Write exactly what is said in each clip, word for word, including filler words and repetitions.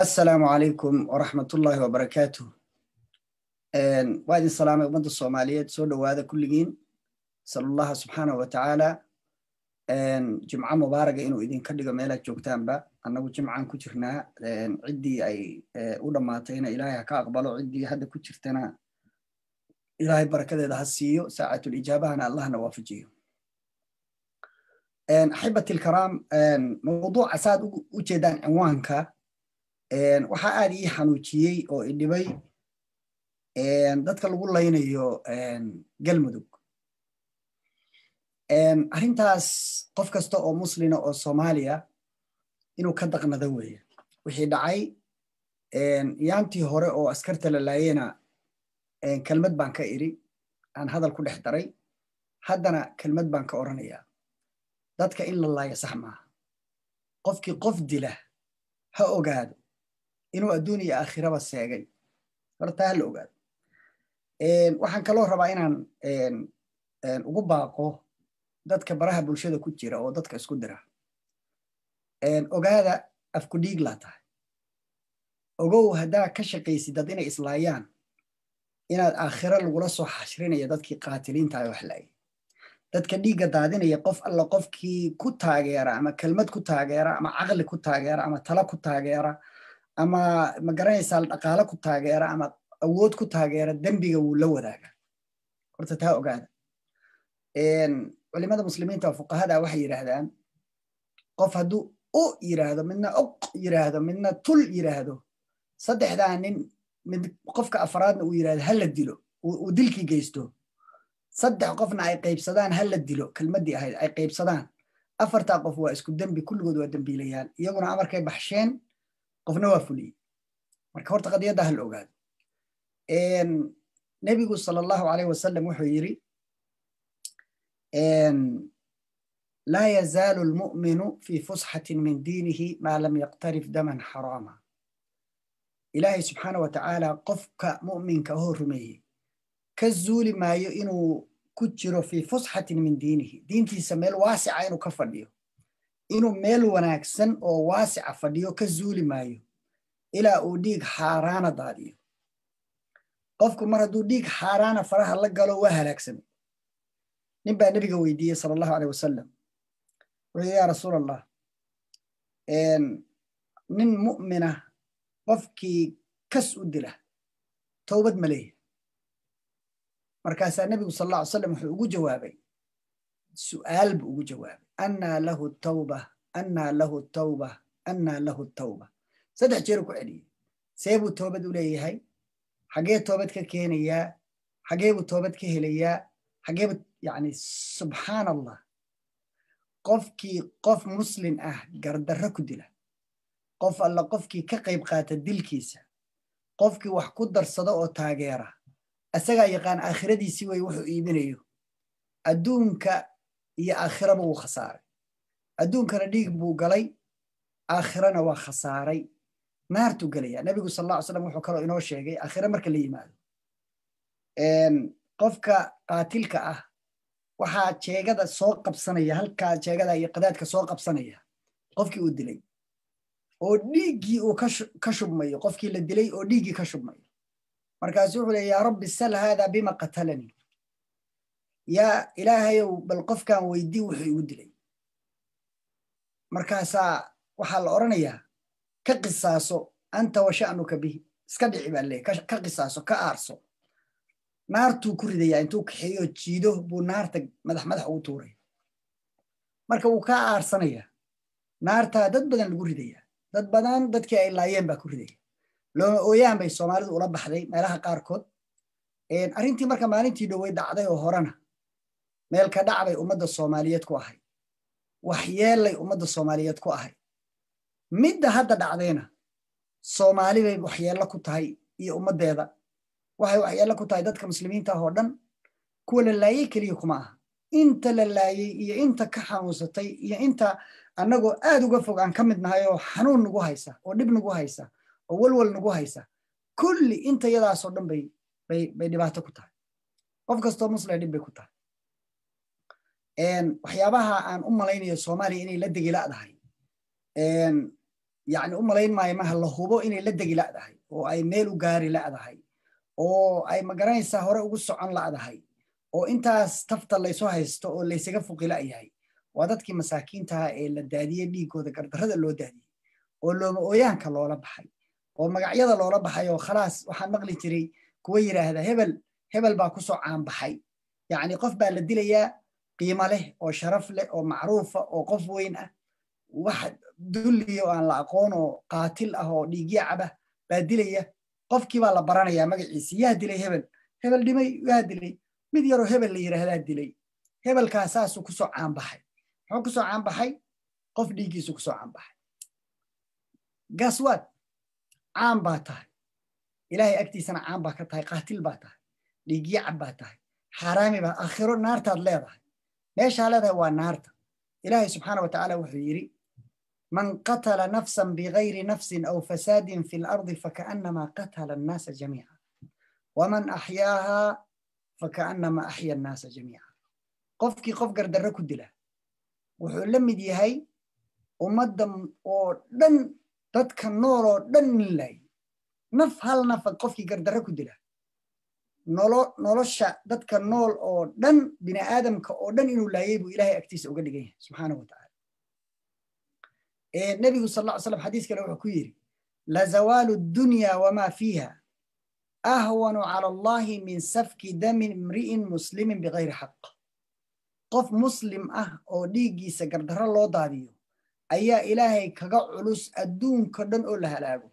السلام عليكم ورحمة الله وبركاته. وادي السلام أمد الصومالية سود وهذا كل جين صلى الله سبحانه وتعالى جمعة مباركة إنه إذن كدق ميلا جوكتان با أنه جمعة كترنا عدي أي أولا ما تينا إلهي كأقبلوا عدي هذا كترتنا إلهي بركة ده السيو ساعة الإجابة أنا الله نوافجيه. أحبتي الكرام موضوع أساد وجدان عنوانك waxaa aad ii xanuujiyey oo idhibay dadka lagu laynayo galmudug. Arrintaas qof kasta oo muslina oo Soomaaliya inuu ka daqnado weeye. Wixii dhacay yaantii hore oo askarta la laayena kelmad baan ka iri aan hadal ku dhex daray, haddana kelmad baan ka oranayaa. Dadka in la laayo sax maaha. Qofkii qof dila ha ogaado inuu adduun iyo aakhiraba seegay, horta ha la ogaado. Waxaan kaloo rabaa inaan ugu baaqo dadka baraha bulshada ku jira oo dadka isku dira. Ogaada afku dhiig laa tahay. Ogow haddaa ka shaqaysid dad inay islaayaan inaad aakhira lagula soo xashrinayo dadkii qaatiliinta ay wax laayay. Dadka dhiigga daadinaya qof alla qofkii ku taageera ama kelmad ku taageera ama caqli ku taageera ama talo ku taageera ama ma garanaysaa dhaqaale ku taageera ama awood ku taageera dambiga wuu la wadaaga. Horta taa ogaada. Culimada muslimiinta oo fuqahada waxay yiraahdaan qof hadduu u yiraahdo midna uq yiraahdo midna tul yiraahdo saddexdaa nin mid qofka afraadna uu yiraahdo hal la dilo uu dilkii geysto, saddex qofna ay qaybsadaan hal la dilo kelmadii ahayd ay qaybsadaan, afartaa qof waa isku dambi, kulligood waa dambiilayaan, iyaguna amarkay baxsheen qofna waa fuliyey. Marka horta qadiyadda hal ogaado. Nabigu sallallahu alayhi wasallam wuxuu yiri لا يزال المؤمن في فسحة من دينه ما لم يقترف دما حراما. إلهي سبحانه وتعالى قفك مؤمن كهو رميه كالزول ما يئنو كتر في فسحة من دينه، دينتي سميل واسع إنو كفرديو إنو ميل وناكسن أو واسع فرديو كالزول مايو إلى أوديك حارانا داديو. قفك مرة دوديك حارانا فرها لقالو وهلاكسن. نبقى النبي ويديه صلى الله عليه وسلم ويا رسول الله إن من مؤمنة قفكي كس أدله توبة مليه. مركز النبي صلى الله عليه وسلم وحقو جوابي سؤال بقو جوابي أن له التوبة أن له التوبة أن له التوبة. سدح جيركو علي سيبو التوبة دولي هاي حقية توبتك كينيا حقية توبتك هليا حقية يعني سبحان الله. قفكي قف مسلم أه قردركو دله قف الله قفكي كقيب قات الدل كيسة قفكي وحكو در صدقو تاقيرا أساقا يقان آخردي سوى وحو إيبنيو أدونك يا آخرة بو خساري أدونك رديق بو قلي آخرنا وخساري نارتو قليا. نبي صلى الله عليه وسلم وحو كرو إنو الشيقي آخرة مركا اللي يمال قفك قاتلك أه waxaa jeegada soo qabsanaya halka jeegada iyo qadaadka soo qabsanaya qofkii uu dilay oo dhiigii uu ka shubmayo, qofkii la dilay oo dhiigii ka shubmayo. markaas wuxuu leeyahay yaa rabbi sal hada bima qatalani, yaa ilaahayow bal qofkan weydii wuxuu igu dilay. markaasaa waxaa la oranayaa ka qisaaso anta wa sha'nuka bihi, iska dhici baa leeyahay, ka qisaaso ka aarso. naartuu ku ridaya intuu kaxeeyo jiido buu naarta madax madax ugu tuuray. marka wuu ka aarsanaya naarta dad badan lagu ridaya, dad badan dadkii ay laayeen baa ku ridaya. looma ooyaan bay Soomaalidu ula baxday meelaha qaarkood. arrintii marka maalintii dhowey dhacday oo horena meel ka dhacbay ummadda Soomaaliyeed ku ahay, waxyeelay ummadda Soomaaliyeed ku ahay. midda hadda dhacdayna Soomaali bay waxyeello ku tahay iyo ummaddeeda. waxay waxyeello ku tahay dadka muslimiinta oo dhan. kuwa la laayay kaliya kuma aha, inta la laayay iyo inta ka xanuunsatay iyo inta annagoo aad uga fog aan ka mid nahay oo xanuun nagu haysa oo dhib nagu haysa oo walwal nagu haysa, kulli inta yadaas oo dhan bay bay bay dhibaato ku tahay. qof kastoo muslim dhib bay ku tahay. waxyaabaha aan u malaynayo Soomaaliya inay la degi la'dahay يعني أم لين ما يمها الله هو إن لدق لا ده أو أي ميل جاري لا ده أو أي مجرين سهرة وقص عن لا ده أو أنت استفت اللي يسوها يستو اللي يسقف لا يهي وادتك مساكين تها إلا الدادية بيكو ذكرت هذا اللي دادي ولو ويان كالله ربحي ومقعيد الله ربحي وخلاص وحن مغلي تري كويرة هذا هبل هبل باكوسو عام بحي يعني قف بقى لدي ليا قيمة له وشرف له ومعروفة وقف وينه واحد دولي وأن لاقونه قاتل أهو ديجي عبه بدي ليا قف كي والله برانا يا مقعيس يهدي لي هبل هبل دي ما يهدي لي مديرو هبل اللي يره هدي لي هبل كاساس وكسو عام بحي هو كسو عام بحي قف ديجي سو كسو عام بحي قاسوات عام باتاه إلهي أكتي سنة عام باكتاه قاتل باتاه ديجي عباتاه حرامي با آخره نار تادليه ليش هذا هو النار إلهي سبحانه وتعالى وحيري من قتل نفسا بغير نفس أو فساد في الأرض فكأنما قتل الناس جميعا ومن أحياها فكأنما أحيا الناس جميعا قفكي قف قردر كدله وحلم دي هاي ومدم ودن تدك النور ودن الله نف هل نف قفكي قردر كدله نولو نولوشا ددك النول أو دن بني آدم كأودن إنه لا يبو إلهي أكتيس وقد جيه سبحانه وتعالى. إيه النبي صلى الله عليه وسلم حديث كلام حكيري لزوال الدنيا وما فيها أهون على الله من سفك دم امرئ مسلم بغير حق. قف مسلم أه أو ديجي سجردر الله ضاديو أيا إلهي كجعلس الدون كدن أولها لاجو.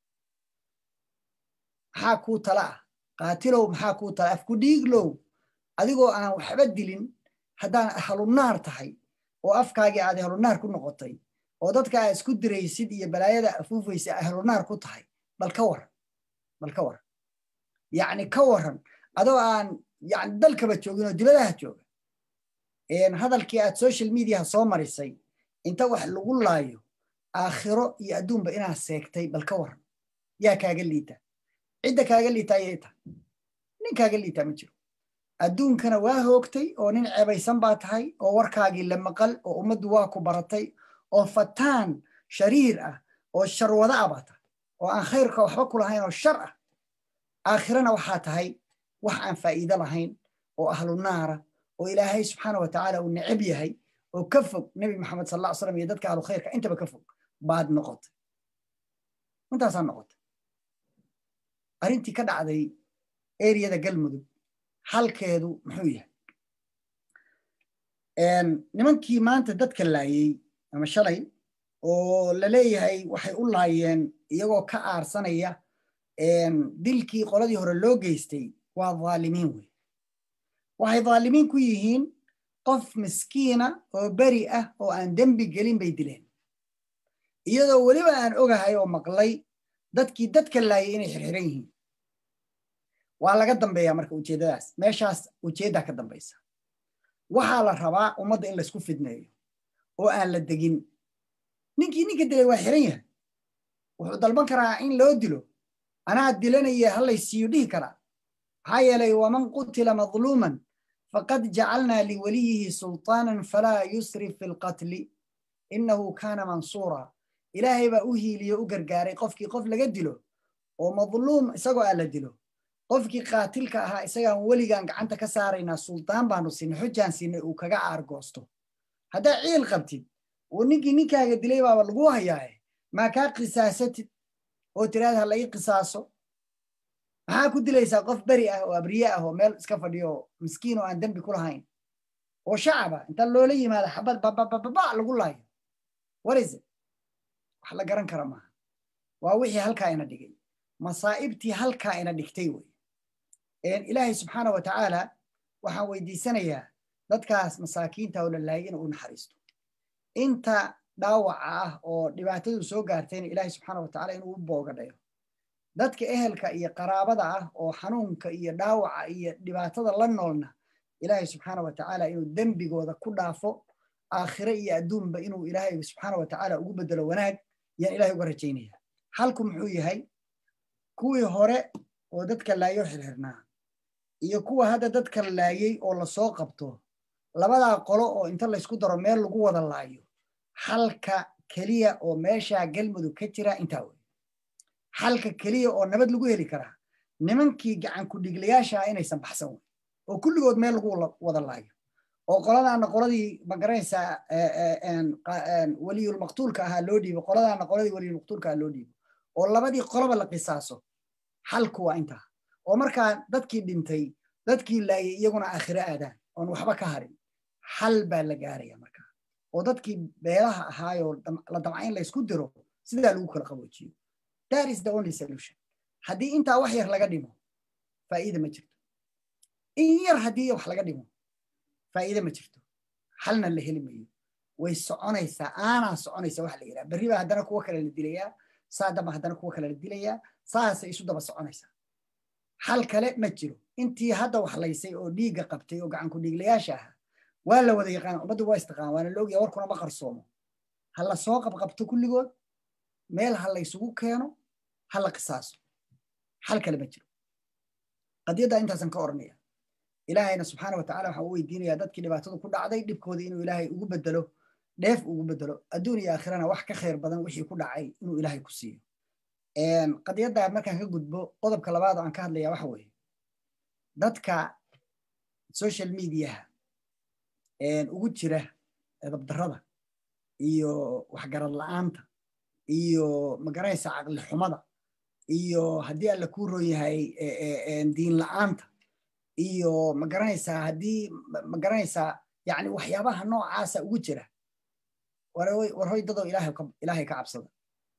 حاكو طلع قاتلوا محاكو طلع فكو ديجلو أديكو أنا وحبدلين هدان أهل النار تحي وأفكاجي عاد أهل النار كنا قطعين ودتك اسكود رئيسيد يبلايا أفوفيس أهل النار كطحي بالكور بالكور يعني كورن أدو أن يعني دلك بتشوفينه دلها تشوف إن هذا الكيات سوشيال ميديا صومر السي أنت واحد لقول لايو آخره يأدون بإنها سيكتي بالكور يا كاجليتا عندك كاجليتا يتا نين كاجليتا متشو أدون كان واهوكتي أو نين عبيسان باتهاي أو وركاجي لما قال أو أمد واكو برتي أو فتان شريرة أو الشر وضعبته أو أن خيرك وحبك لهين أو الشر آخرنا وحاتهاي وحان فائدة لهين أو أهل النار وإلهي سبحانه وتعالى ونعبيهي وكفك نبي محمد صلى الله عليه وسلم يددك على خيرك أنت بكفك بعد نقط أنت أصلا نقط أرنتي كده عدي إيريا دا قلمدو halkeedu muxuu yahay een nimankii maanta dadka laayay ama shalay oo la leeyahay waxay u laayeen iyagoo ka aarsanaya een dilkii qoladii hore loo geystay waa dhaalimiin wey waxay dhaalimiin ku yihiin qof miskiina oo bari ah oo aan dambi gelin bay dileen iyadoo weliba aan ogahay oo maqlay dadkii dadka laayay inay xirxiran yihiin waa laga dambeeyaa marka ujeedadaas meeshaas ujeedda ka dambaysa waxaa la rabaa ummadda in la isku fidneeyo oo aan la degin ninkii ninka dilay waa xiran yahay wuxuu dalban karaa in loo dilo anaa dilanaya hal laysiiyo dhihi karaa maxaa yeelay waman qutila madluuman faqad jacalnaa liwaliyihi sultaanan falaa yusrif fi lqatli innahu kaana mansuura ilaahay baa u hiiliyo u gargaaray qofkii qof laga dilo oo madluum isagoo aan la dilo qofkii qaatilka ahaa isagaan weligaan gacanta ka saaraynaa sultaan baanu siinay xujaan siinay uu kaga aargoosto haddaa ciil qabtid oo ninkii ninkaaga dilay baaba lagu hayaaye maa kaa qisaasatid oo tiraad ha la ii qisaaso maxaa ku dilaysaa qof beri ah oo abriye ah oo meel iska fadhiyo miskiin oo aan dembi ku lahayn oo shacaba inta loola yimaado xabad babababa lagu laayo warise wax la garan kara maaha waa wixii halkaa ina dhigay masaa'ibtii halkaa ina dhigtay wey إلهي سبحانه وتعالى وحن ويديسانيا دادكاس مساكين تاولا لايين ونحريستو انت داوعة او دباتدو سو غارتين إلهي سبحانه وتعالى إنو بوغا دايو دادك إهلكا إيا قرابدا او حنونكا إيا داوعة إيا دباتدا لنولنا إلهي سبحانه وتعالى إنو دنبي قوضا كدافو آخرة إيا أدوم بإنو إلهي سبحانه وتعالى أقوبدلو وناك يعني إلهي قرجينيها حالكم حوي هاي كوي هوري ودادك لايو حرهرنا iyo kuwa hadda dadka laayay oo la soo qabto labada qolo oo inta la isku daro meel lagu wada laayo halka keliya oo meesha galmudug ka jira intaa wey xalka keliya oo nabad lagu heli karaa nimankii gacan ku dhiglayaasha inaysan baxsan wey oo kulligood meel lagu wada laayo oo qoladaana qoladii magaranaysaa waliyul maqtuulka ahaa loo dhiibo qoladaana qoladii waliyul maqtuulka ahaa loo dhiibo oo labadii qoloba la qisaaso xalku waa intaa oo markaa dadkii dhintay dadkii laayay iyaguna aakhiro aadaan oon waxba ka harin xal baa la gaaraya markaa oo dadkii beelaha ahaayoo la damca in la isku diro sidaa lagu kala qaboojiyo that is the only solution haddii intaa wax yar laga dhimo faa'iida ma jirto in yar haddii wax laga dhimo faa'iida ma jirto xalna la heli mayo way soconaysaa aanaa soconaysa wax la yidhaha berri baa haddana kuwa kale la dilayaa saa damba haddana kuwa kale la dilayaa saasay isu daba soconaysaa xal kale ma jiro intii hadda wax laysay oo dhiigga qabtay oo gacan ku dhiiglayaasha ahaa waa la wada yaqaan ummaddu waa istaqaan waana la ogyahay warkuna ma qarsoomo ha la soo qabqabto kulligood meel ha la isugu keeno ha la qisaaso xal kale ma jiro qadiyadda intaasan ka oranaya ilaahayna subxaana wa tacaala waxaan u weydiinayaa dadkii dhibaatadu ku dhacday dhibkoodii inuu ilaahay ugu bedelo dheef ugu bedelo adduun iyo aakhirana wax ka khayr badan wixii ku dhacay inuu ilaahay ku siiyo qadiyadda markaan ka gudbo qodobka labaad oo aan ka hadlayaa waxa weeye dadka social mediaha ugu jira dabdarrada iyo waxgarad la'aanta iyo magaranaysa caqli xumada iyo haddii alla kuu roon yahay diin la'aanta iyo magaranaysaa haddii magaranaysaa yani waxyaabaha noocaasa ugu jira war hoy dadoo ilaahay ka cabsada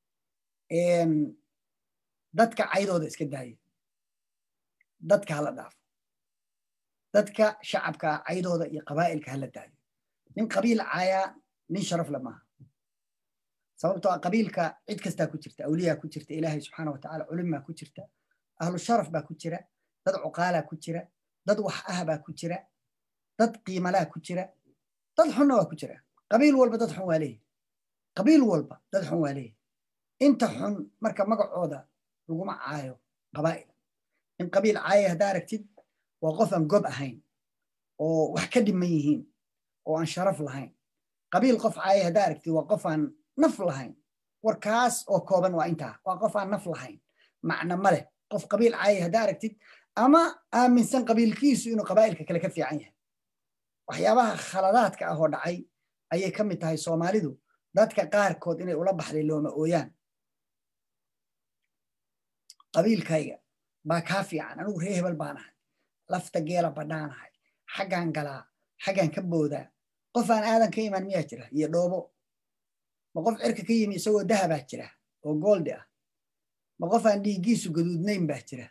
dadka caydooda iska daaya dadka hala dhaafo dadka shacabka caydooda iyo qabaa'ilka hala daayo nin qabiil caayaa nin sharaf le maaha sababtoo ah qabiilka cid kastaa ku jirta awliyaa ku jirta ilaahay subxaana watacaala culimaa ku jirta ahlu sharaf baa ku jira dad cuqaalaa ku jira dad wax ah baa ku jira dad qiimalaa ku jira dad xunna waa ku jira qabiil walba dad xun waa leeyahy qabiil walba dad xun waa leeyahy inta xun marka magacooda laguma caayo qabaa'il in qabiil caaya haddaa aragtid waa qof aan gob ahayn oo wax ka dhiman yihiin oo aan sharaf lahayn qabiil qof caaya haddaa aragtid waa qof aan naf lahayn warkaas oo kooban waa intaa waa qof aan naf lahayn macna ma leh qof qabiil caaya haddaa aragtid ama aaminsan qabiilkiisu inuu qabaa'ilka kale ka fiican yahay waxyaabaha khaladaadka ah oo dhacay ayay ka mid tahay soomaalidu dadka qaarkood inay ula baxday looma ooyaan qabiilkayga baa kaa fiican anigu ree hebel baan ahay lafta geela badhaanahay xaggaan galaa xaggaan ka boodaa qof aan aadan ka imaan miyaa jira iyo dhoobo ma qof cirka ka yimi isagoo dahabaa jira oo gooldi ah ma qof aan dhiiggiisu gaduudnayn baa jira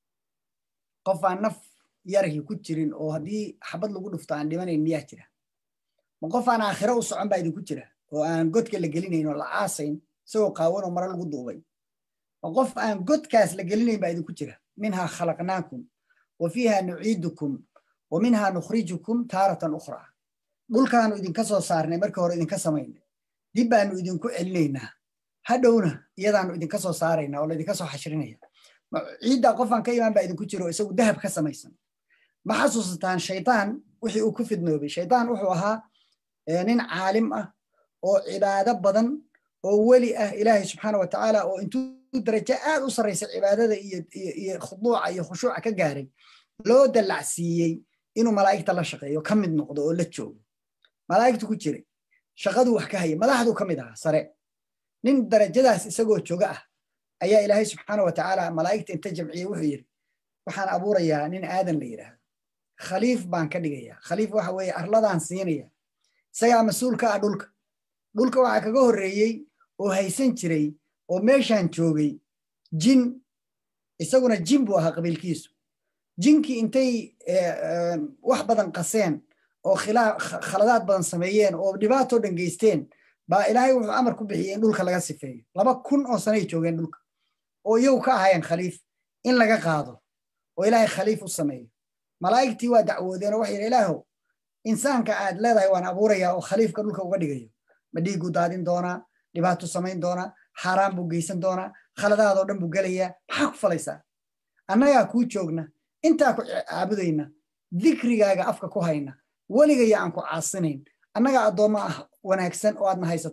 qof aan naf yarhi ku jirin oo haddii xabad lagu dhufto aan dhimanayn miyaa jira ma qof aan aakhiro u socon baa idinku jira oo aan godka la gelinayn oo la aasayn isagoo qaawan oo mara lagu duubay ma qof aan godkaas la gelinayn baa idinku jira minhaa khalaqnaakum wa fiiha nuciidukum wa minhaa nukhrijukum taaratan ukhraa dhulkaanu idinka soo saarnay markii hore idinka samaynay dib baanu idinku celinaynaa hadhowna iyadaanu idinka soo saaraynaa oo laydinka soo xashrinaya ciidda qofaan ka imaan baa idinku jiro isagu dahab ka samaysan ma xasuusataan shaytaan wixii uu ku fidnoobay shaytaan wuxuu ahaa nin caalim ah oo cibaado badan oo weli ah ilaahay subxaana wa tacaala oo intuu darajo aad u sarraysa cibaadada iyo khuduuca iyo khushuuca ka gaaray loo dallacsiiyey inuu malaa'igta la shaqeeyo ka mid noqdo oo la joogo malaa'igtu ku jiray shaqaduu wax ka hayay madaxduu ka mid ahaa sare nin darajadaas isagoo jooga ah ayaa ilaahay subxaana wa tacaala malaa'igta inta jamciyey wuxuu yidhi waxaan abuurayaa nin aadan la yidhaahdo khaliif baan ka dhigayaa khaliif waxa weeye arladaan siinaya isagaa mas-uul ka ah dhulka dhulka waxaa kaga horreeyey oo haysan jiray oo meeshaan joogay jin isaguna jin buu ahaa qabiilkiisu jinkii intay wax badan qaseen oo khaladaad badan sameeyeen oo dhibaatoo dhan geysteen baa ilaahay wuxuu amar ku bixiyey in dhulka laga sifeeyo laba kun oo sanay joogeen dhulka oo iyagu ka ahayeen khaliif in laga qaado oo ilaahay khaliif u sameeyo malaa'igtii waa dacwoodeen oo waxay yidhi ilaahow insaanka aad leedahay waan abuurayaa oo khaliifka dhulka uga dhigayo ma dhiigu daadin doonaa dhibaato samayn doonaa xaaraan buu geysan doonaa khaladaadoo dhan buu gelayaa maxaa ku falaysaa annagaa kuu joogna intaa ku caabudayna dikrigaaga afka ku hayna weligaya aan ku caasinayn annagaa addoommo ah wanaagsan oo aadna haysatahay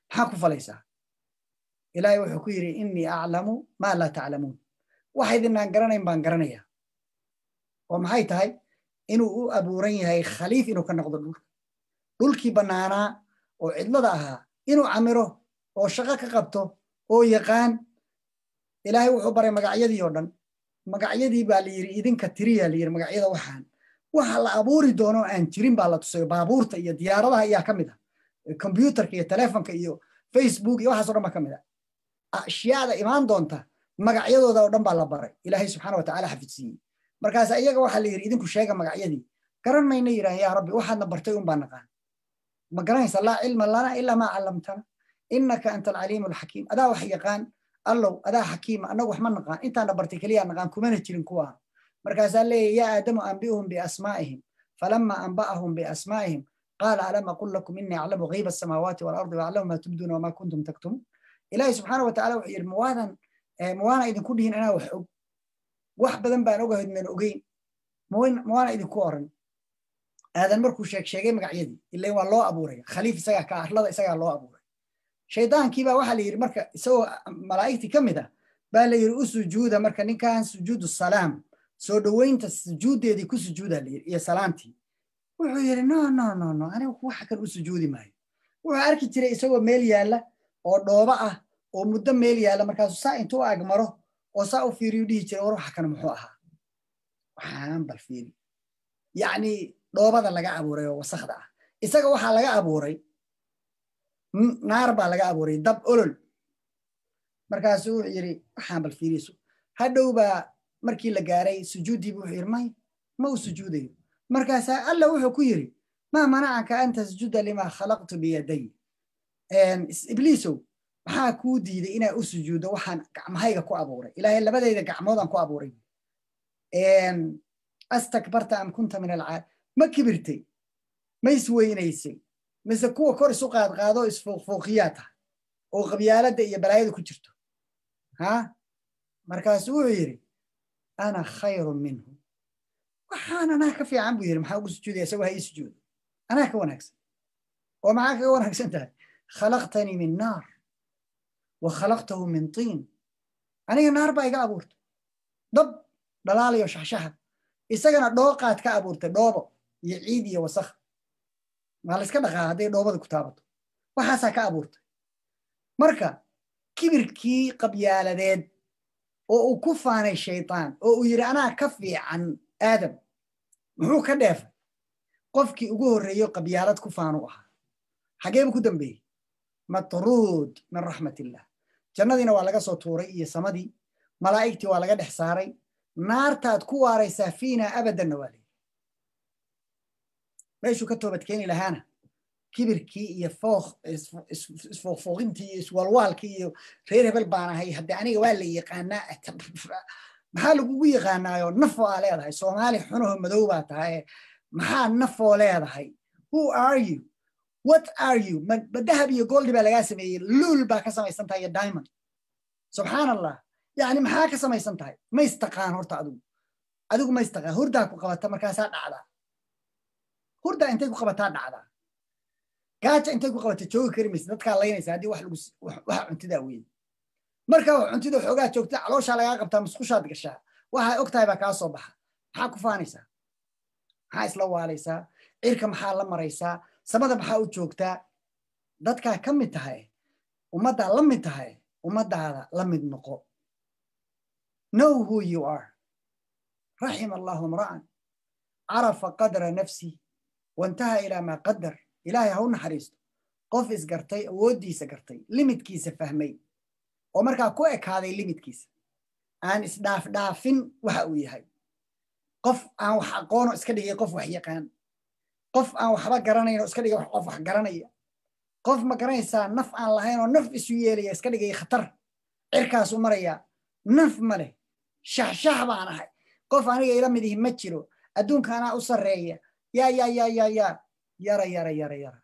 حاكو فليسا إلهي وحكيري إني أعلم ما لا تعلمون واحد إن أنقرنا إن بانقرنا ومحاي تهي إنو أبورين هاي خليف إنو كان نقض الدول دولكي بنانا وعدنا داها إنو عمره وشغاك قبطه ويقان إلهي وحبري مقاعيدي يوردن مقاعيدي باليري إذن كتريا لير مقاعيدا وحان وحال أبوري دونو أن ترين بالا تسوي بابورتا إيا ديارة إيا كمدا الكمبيوتر كي تلفون كي فيسبوك إيا وحاسو رما كمدا أشياء دا إيمان دونتا مقاعيدو دا ودن بالا بري إلهي سبحانه وتعالى حفظيني مركز أيها وحال لير إذن كشيغا مقاعيدي كرن ما ينيرا يا ربي وحاد نبرتيهم بانقان مقرانيس الله علم لنا إلا ما علمتنا إنك أنت العليم الحكيم أدا وحيقان الله أدا حكيم أنا وحمن نقان أنت أنا برتكليا نقان كمان تجرين كواه مركز لي يا آدم أنبئهم بأسمائهم فلما أنبأهم بأسمائهم قال ألم أقول لكم إني أعلم غيب السماوات والأرض وأعلم ما تبدون وما كنتم تكتمون إلهي سبحانه وتعالى وحي الموانا موانا إذن كلهن أنا وحب وحب ذنب أن أقهد من الأقين موانا إذن كورن هذا المركو شيك شيكي مقعيدي اللي هو الله أبوري خليفة سيقع كأحلى سيقع الله أبوري شيطان كيبا وحال يري مركا سو ملائكتي كمدا بل يري سجودا مركا نين كان سجود السلام سو دوينت السجود دي كو سجودا لي يا سلامتي وحو يري نو نو نو نو انا waxa kan u sujuudi maayo waxa arki jiray isagoo meel yaala oo dhooba ah oo muddo meel yaala markaas saa intuu agmaro oo saa u fiiriyo dhigi jiray war waxa kan muxuu ahaa waxaan bal fiiri yaani dhoobada laga abuuray oo wasakhda ah isaga waxa laga abuuray naar baa laga abuuray dab olol markaasuu wuxuu yiri waxaan bal fiiriso hadhow baa markii la gaaray sujuudii buu xirmay ma uu sujuudayo markaas alla wuxuu ku yiri ma manacaka anta sujuda lima khalaqtu bi yaday en ibliiso waxa ku diiday inaa u sujuudo waxaan gacmahayga ku abuuray ilaahay labadayda gacmood aan ku abuuray en astakbarta am kunta min al-aal ma kibirtay ma isweynaysay mise kuwa kor isu qaad qaado isfuuqfuuqiyaata oo qabyaalada iyo balaayada ku jirto ha markaas uu yiri ana khayrun minhu waxaan ana ka fiican buu yiri maxaa ugu sujuuday isagoo hay sujuud ana ka wanaagsan oo maxaa ka wanaagsan tahay khalaqtani min naar wa khalaqtahu min tiin aniga naar baa iga abuurtay dab dhalaalayo shaxshaxa isagana dhooqaad ka abuurtay dhoobo iyo ciid iyo wasakh ما لسه كده قاعد يدوبه كتابته وحاسة كأبورت مركا كبر كي قبيلة ديد أو كف عن الشيطان أو يرى أنا كفي عن آدم هو كدافع قفكي أقول ريو قبيلة كف عن وها حاجة بكودن بيه مطرود من رحمة الله جنادنا ولا جا صوتوري سمدي ملائكتي ولا جا حساري نار تاتكوا ريسا فينا أبدا نوالي ماشو كتبت كيني لهانا كبر كي يفوخ اسفوخ فوقنتي اسوالوال كي غير بالبانا هي هدي أنا والي يقانا محل قوي يقانا نفو عليه هاي سومالي حنوه مدوبات هاي محل نفو عليه هاي who are you what are you من بالذهب يقول لي بلاقاسمي لول باكسم يستنتهي دايما سبحان الله يعني محل كسم يستنتهي ما يستقان هرتا أدو أدو ما يستقان هرداكو قوات مركاسات عدا هردا أنت يقول قبتها نعدا كاتش أنت يقول قبتها شو كريمس نتكلم الله ينسى هذه واحد واحد أنت داوين مركب أنت دو حاجات شو تاع علوش على قبتها مسخوشات قشة واحد أكتر بكاء صباح حاكو فانيسا هاي سلوا عليسا إيرك محل لما ريسا سمدا بحاول شوكتا دتك كم تهاي ومدى لم تهاي ومدى هذا لم النقو know who you are رحم الله امرأ عرف قدر نفسي وانتهى إلى ما قدر إلهي هون حريصته قف إسقرتي ودي سقرتي ليميت كيس فهمي ومركا كويك هذا ليميت كيس أنا إسداف دافن وحوي هاي قف أو حقونه إسكدي قف وحيقان قف أو حبا قراني إسكدي قف وحقراني قف ما قراني سا نف عن لهين ونف إسويلي إسكدي خطر إركاس ومريا نف ملي شح شح بانا هاي قف أنا يلمي دي متشلو أدون كان أصر رأيه يا يا يا يا يا يرى يرى يرى يرى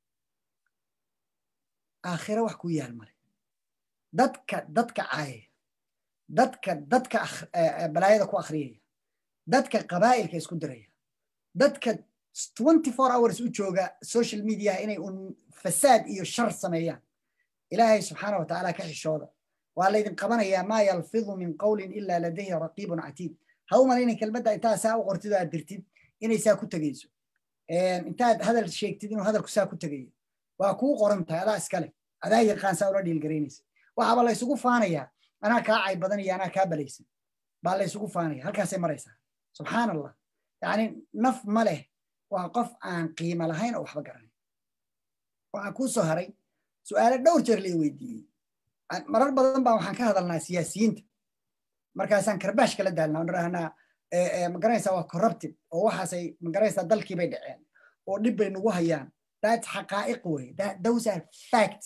آخره وحكو يا المري دتك دتك عاي دتك دتك أخ... بلايا دكو أخرية دتك قبائل كيس كدرية دتك twenty-four hours وجوجا سوشيال ميديا إني أن فساد إيو شر سميان إلهي سبحانه وتعالى كحشوده والذين قبنا يا ما يلفظ من قول إلا لديه رقيب عتيد هو مالين كلمة إنت ساو قرتدا درتيد إني ساكو تجيزو إنت هذا الشيء تدين وهذا الكساكو تجيز وأكو قرنت هذا إسكاله هذا يقان ساورا دي الجرينيس وحاب الله يسوق فانيا أنا كاعي بدني أنا كابليس بالله يسوق فانيا هل كاسي مريسا سبحان الله يعني نف مله وقف عن قيمة لهين أو حبقرني وأكو سهري سؤال دور جرلي ويدي مرر بدن بaa waxaan ka hadalnaa siyaasiyiinta markaasaan karbash kala daalnaa naraahna ee magaraysa waa corrupted oo waxaasay magaraysa dalkii bay dhaceen oo dib bay nagu hayaan that xaqaa'iq way that those are facts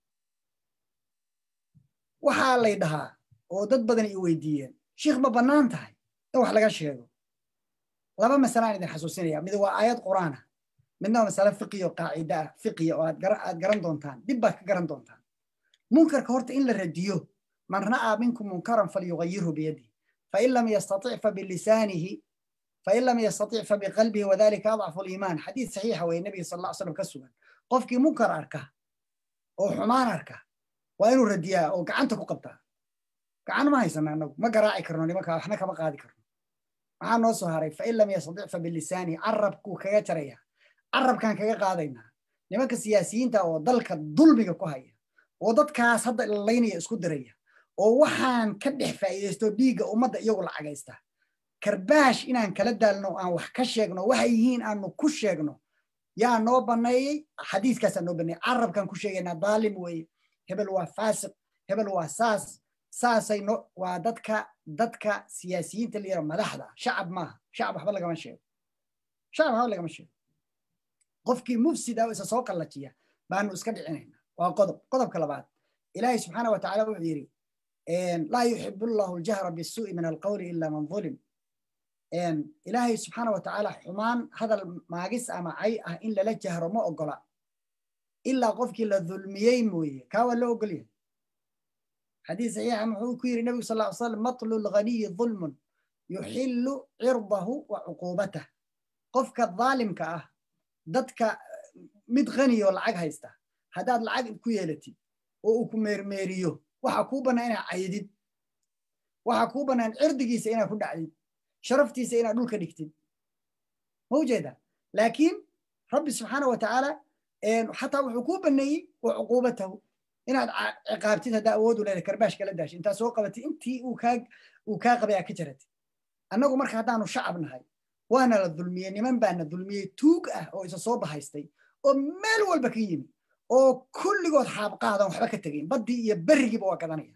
waxa la yidhahaa oo dad badan i weydiiyeen sheekh ma banaan tahay in wax laga sheego laba mas'ala idin xasuusinaya mid waa aayad quraan ah midna waa mas'ala fiqhi oo qaacida fiqhi oo aad garan doontaan dib baad ka garan doontaan منكر كهرت إن الرديو من رأى منكم منكرا فليغيره بيده فإن لم يستطع فبلسانه فإن لم يستطع فبقلبه وذلك أضعف الإيمان حديث صحيح والنبي صلى الله عليه وسلم كسبا قفك منكر أركه أو حمان أركه وإنه رديا أو كعنتك قبتها كعن ما يسمع أنه ما قراء كرنوني ما كان إحنا كما قاعد كرنو مع نوصه هاري فإن لم يستطع فباللسان عرب كو كيا تريا عرب كان كيا قاعدينها لما كسياسيين تا ضلك الظلم كوهاي ودadkaas hadda ilaynaya isku diraya oo waxaan ka dhex faa'iideysto dhiiga umada iyagu lacagaysta karbaash inaan kala daalno aan wax ka sheegno waxa yihiin aanu ku sheegno yaa noo baneeyay xadiiskaas noo baneeyay arabkan ku sheegayna daalim way hebel waa faasiq hebel waa saas saasay no waa dadka dadka siyaasiyiinta liya madaxda shacab ma shacab waxba laga ma sheego shacab waxba laga ma sheego qofkii mufsida oo isa soo qallajiya baanu iska dhicinayna وقضب قضب كلابات إلهي سبحانه وتعالى وعيري لا يحب الله الجهر بالسوء من القول إلا من ظلم إلهي سبحانه وتعالى حمان هذا الماجس أما عي إلا لا جهر ما أقلا إلا قفك إلا الظلميين مويه كاوا اللي أقليه حديث صحيح عن كير النبي صلى الله عليه وسلم مطل الغني ظلم يحل عرضه وعقوبته قفك الظالم كأه ضدك متغني ولا عق هيسته هذا العقد كويلتي وكمير ميريو وحكوبنا أنا عيدد وحكوبنا عرضي سينا كل عيد شرفتي سينا دول كدكتين موجودة لكن رب سبحانه وتعالى حتى وحكوبة ني وعقوبته إن عقابتي هذا أود ولا كرباش كلا داش أنت سوقبتي أنتي وكاج وكاج بيا كترت أنا قمر خدانو شعبنا هاي وأنا الظلمية من بين الظلمية توق أو إذا صوب هايستي ومال والبكيين oo kulligood xaabqaadan waxba ka tageen badii iyo barigiiba waa gadanaya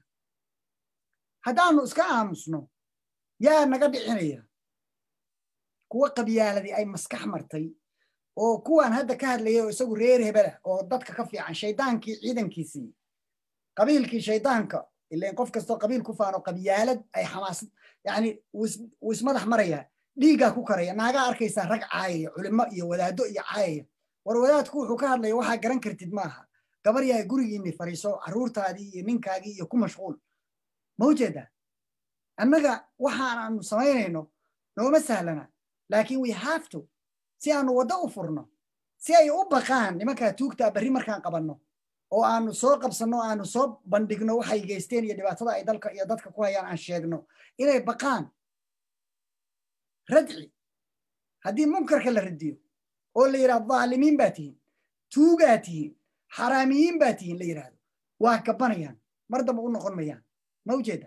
hadaanu iska aamusno yaa naga dhicinaya kuwa qabyaaladii ay maskax martay oo kuwan hadda ka hadlayay oo isagu reer hebela oo dadka ka fiican shaydaankii ciidankiisii qabiilkii shaydaanka ilaa qof kasto qabiil ku faano qabyaalad ay xamaasad yani wis madax maraya dhiiga ku karaya naaga arkaysa rag caayay culimo iyo wadaado iyo caayay warwadaadku wuxuu ka hadlay waxa garan kartid maaha gabar yahay gurigiinni fariiso caruurtaadii iyo ninkaagii iyo ku mashquul mawjada annaga waxaan aanu samaynayno nooma sahlana laakiin we have to si aanu wada u furno si ay u baqaan nimanka tuugta bari markaan qabanno oo aanu soo qabsano aanu soo bandhigno waxay geysteen iyo dhibaatada ay dalka iyo dadka ku hayaan aan sheegno inay baqaan radci haddii munkarka la radiyo oo la yiraahdo dhaalimiin baatihiin tuugaatihiin xaraamiyiin baatihiin la yiraahdo waa ka banayaan mar damba u noqon mayaan mawjeeda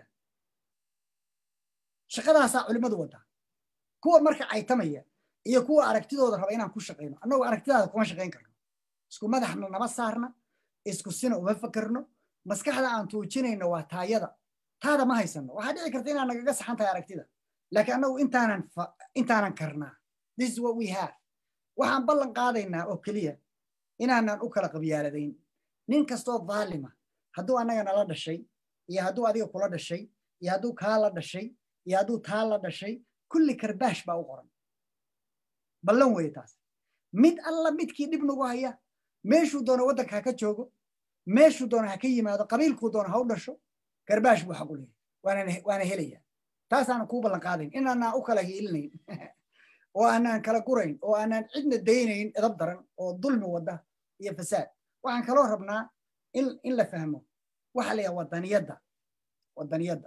shaqadaasa culimadu wada kuwa marka ay tamaya iyo kuwa aragtidooda raba inaan ku shaqeyno annagu aragtidaada kuma shaqeyn karno isku madaxna nama saarna isku sina uma fakarno maskaxda aan tuujinayno waa taayada taada ma haysano waxaa dhici karta inaan nagaga saxan tahay aragtida laakiin annagu intaanan intaanan karnaa this is what we have waxaan ballan qaadaynaa oo kaliya inaanan u kala qabyaaladayn nin kastoo dhaalima hadduu annaga nala dhashay iyo hadduu adiga kula dhashay iyo hadduu kaa la dhashay iyo hadduu taa la dhashay kulli karbaash baa u qoran ballan weeye taas mid alla midkii dhib nagu haya meeshuu doono waddanka ha ka joogo meeshuu doono ha ka yimaado qabiilkuu doono ha u dhasho karbaash buu xaq u leeyahay waana helaya taasaanan kuu ballan qaadayn inaanaan u kala hiilinayn oo aanaan kala gurayn oo aanaan cidna daynayn edab daran oo dulmi wada iyo fasaad waxaan kaloo rabnaa إن إن لا فهمه وحليها وطنية وطنية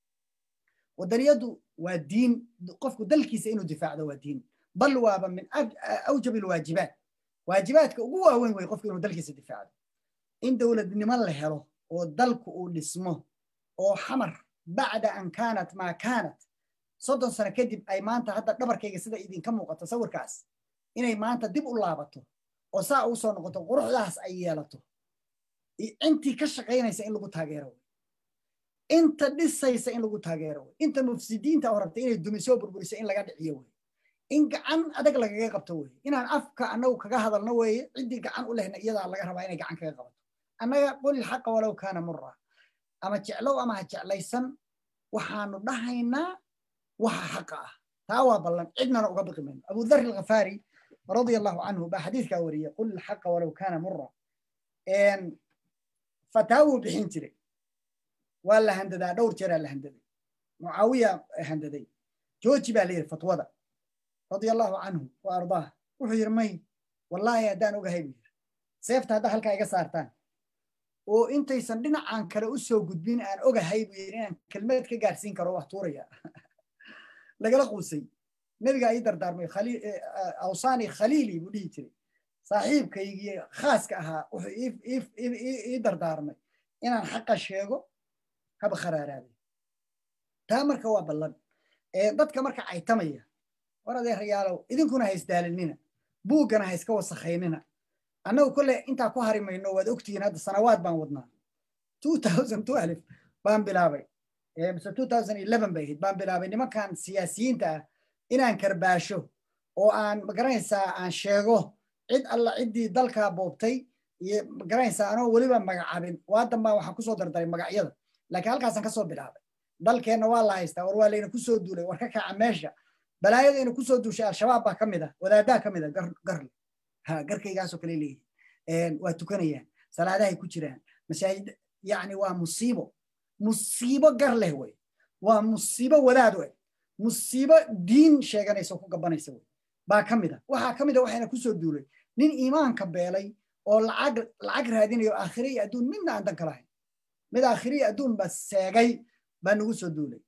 وطنية والدين قفك دلكي سينو دفاع ذا والدين بل وابا من أوجب الواجبات واجباتك قوة وين ويقفك إنه دلكي سدفاع إن دولة نمال هلو ودلك ولسمه وحمر بعد أن كانت ما كانت صدق سنة كدب أي ما أنت حتى دبر كي سيدا إذن كم وقت تصور كاس إن أي ما أنت دب اللابته وساء وصل نقطة وروح لاس أيالته أنت كشقين يسأل لقو تاجره أنت لسه يسأل لقو تاجره أنت مفسدين توربتين الدمسيو بربريس إن لقى عيوه إن عن أدق لقى قبته إن أنا أفكر أنه كهذا النوع عندي عن ولا هنا يدا لقى ربعين عن كذا قبته أنا يقول الحق ولو كان مرة أما تعلو أما تعليسن وحانو دهينا وها حقه تاوا بلن عندنا نقبق منه أبو ذر الغفاري رضي الله عنه بحديث كوري يقول الحق ولو كان مرة إن فتاو بحنتري ولا هنددا دور جرى الهنددي معاوية هنددي جوجي بالي فتوى رضي الله عنه وأرضاه وحير مي والله يا دان وجهي سيفت هذا هلك أيق صارتان وأنت يسندنا عن كرؤوس وجودين أن وجهي بيرين كلمات كجارسين كروه طوريا لقى قوسي نرجع يدر دار خليل أوصاني خليلي بديتري صاحب كي خاص كها وإف إف إف يدر دارمي إن الحق الشيء هذا خرار هذه تامر كوا بلن ضد كمرك عيتمية ورا ده رجالو إذن كنا هيستدلنينا بوجنا هيسكوا سخيننا أنا وكل أنت كهري ما إنه ودكتين هذا السنوات بنودنا ألفين واثنين بام بلابي بس ألفين وإحدى عشر بيهد بام بلابي إنما كان سياسيين تا إن أن كرباشو أو أن مقرنسا أن شيغو عد الله عدي دلك بوبتي مقرنسا أنا ولي بمقعبين وهذا ما وحكسو دردري مقعيدا لكن هلك أصلا كسو بلابي دلك إنه والله يستا وروا لين كسو دولي وركك عماشة بلايد إنه كسو دوشة الشباب كمدا ولا دا كمدا قر قرل ها قركي جاسو كليلي إن وتكنيا سلادة كوتشران مساجد يعني ومصيبة مصيبة قرله هو ومصيبة ولاد مصيبة دين شيء كان يسوق قبنا يسوي با كمدا وها كمدا وحنا كسر دولي نين إيمان كبالي أو العقل العقل هذين يو آخرية أدون منا عندك كلاهين مدا آخرية أدون بس ساقي بنوسو دولي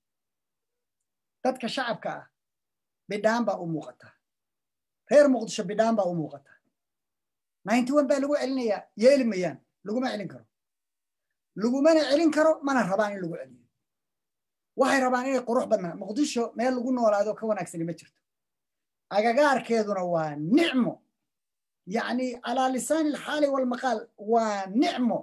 تدك شعب كا بدان با أموقتها غير مقدش بدان با أموقتها ناينتي بقى لقوا علنيا يلي ميان لقوا ما علن كرو لقوا ما علن كرو ما نرباني لقوا علن waxay rabaan inay qurux badnaa muqdisho meel lagu noolaado ka wanaagsan ma jirto agagaarkeeduna waa nicmo yani ala lisaan alxaali walmaqaal waa nicmo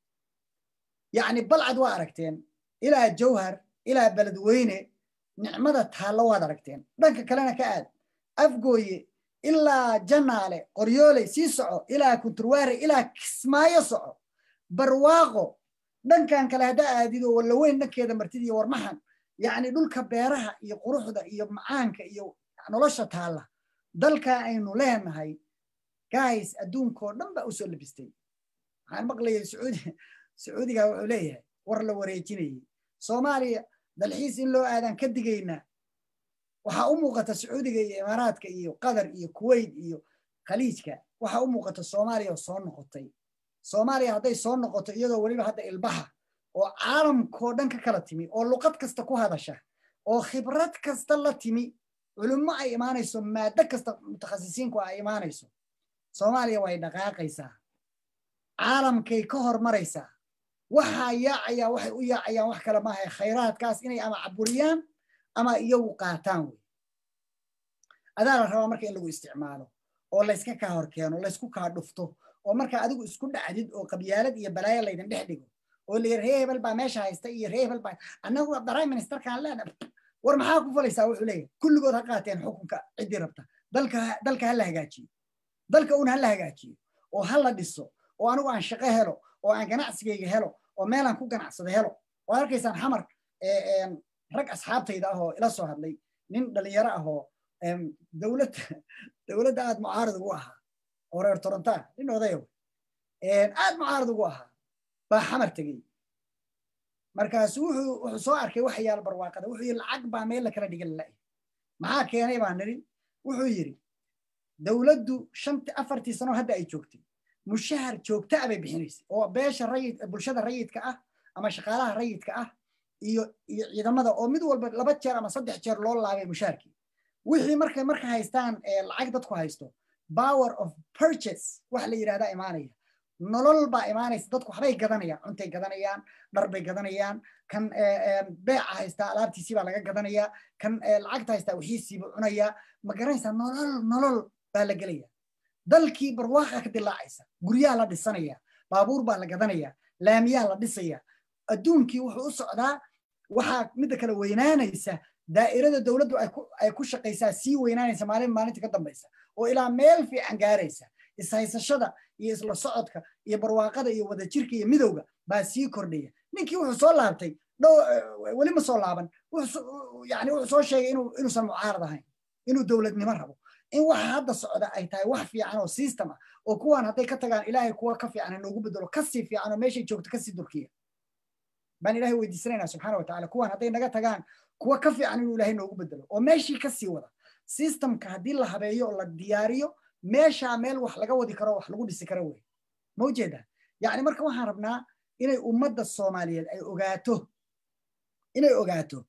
yani balcad waa aragteen ilaa jawhar ilaa beledweyne nicmada taalo waad aragteen dhanka kalena ka aad afgooye ilaa janaale qoryooley sii soco ilaa kunturwaare ilaa kismaayo soco barwaaqo dhankan kale hada aadido wala weyn dhankeeda martidii warmahan yani dhulka beeraha iyo quruxda iyo macaanka iyo nolosha taala dalka aynu leenahay guys adduunko dhan ba u soo labistay waxaan maqlayay sacuudi sacuudiga wuxuu leeyahay war la wareejinayay Soomaaliya dalxiis in loo aadan ka digayna waxa u muuqata sacuudiga iyo imaaraadka iyo qatar iyo kuwait iyo khaliijka waxa u muuqata Soomaaliya soo noqotay Soomaaliya haday soo noqoto iyadoo waliba hadda ilbaha oo caalamkoo dhan ka kala timi oo luqad kasta ku hadasha oo khibrad kasta la timi culummo ay imaanayso maada kasta mutakhasisiinku ay imaanayso Soomaaliya way dhaqaaqaysaa caalamkay ka hormaraysaa waxa yaacaya waxay u yaacayaan wax kale ma aha khayraadkaas inay ama caburiyaan ama iyagu qaataan way adaa la rabaa marka in lagu isticmaalo oo la iska ka hor keeno la isku ka dhufto oo marka adigu isku dhacdid oo qabyaalad iyo balaayo la idin dhex dhigo oo leer heebal ba meesha haysta iyo heebal ba anagu prime minister kan leena war maxaa ku falaysaa wuxuu leeyahay kulligood ha qaateen xukunka cidi rabta dalka dalka hal hagaajiyo dalka uun hal hagaajiyo oo hal la dhiso oo anigu aan shaqo helo oo aan ganacsigayga helo oo meel aan ku ganacsado helo oo arkaysan xamar ee rag asxaabtayda ah oo ila soo hadlay nin dhalinyaro ah oo dawladda dawladda aad mucaarad ugu ahaa oo reer Toronto nin odayo een aad mucaarad ugu ahaa baa xamar tagay markaas wuxuu wuxuu soo arkay wax yaal barwaaqada wuxuu yiri lacag baa meel la kala dhigan laay maxaa keenay baan niri wuxuu yiri dawladdu shantii afartii sano hadda ay joogtay mushahar joogta ah bay bixinaysa oo beesha rayid bulshada rayidka ah ama shaqaalaha rayidka ah iyo iyo ciidamada oo mid walba laba jeer ama saddex jeer loo laabay mushaharkii wixii markay marka haystaan ee lacag dadku haysto power of purchase wax la yiraahdaa imaanaya nolol baa imaanaysa dadku waxbay gadanayaan cuntay gadanayaan dhar bay gadanayaan kan beeca haysta alaabtiisii baa laga gadanayaa kan lacagta haysta wixiisiiba cunaya ma garanaysaa nolol nolol baa la gelaya dalkii barwaaqa ka dilaacaysa guryaha la dhisanaya baabuur baa la gadanaya laamiyaha la dhisaya adduunkii wuxuu u socdaa waxaa midda kale weynaanaysa daa'irada dawladdu ay ku shaqaysaa sii weynaanaysa maalin maalinta ka dambaysa oo ilaa meel fiican gaaraysa ishaysashada iyo isla socodka iyo barwaaqada iyo wadajirka iyo midowga baa sii kordhaya ninkii wuxuu soo laabtay weli ma soo laaban yani wuxuu soo sheegay inuusan mucaarad ahayn inuu dowladnimo rabo in waxa hadda socda ay tahay wax fiican oo system ah oo kuwan hadday ka tagaan ilaahay kuwa ka fiican inoogu bedelo kasii fiican oo meeshay joogto kasii durkiya baan ilaahay weydiisanaynaa subxaana wa tacaala kuwan hadday naga tagaan kuwa ka fiican inuu ilaahay noogu bedelo oo meeshii kasii wada systemka haddii la habeeyo oo la diyaariyo meeshaa meel wax laga wadi karo wax lagu dhisi karo wey ma ujeedaa yacni marka waxaan rabnaa inay ummadda soomaaliyeed ay ogaato inay ogaato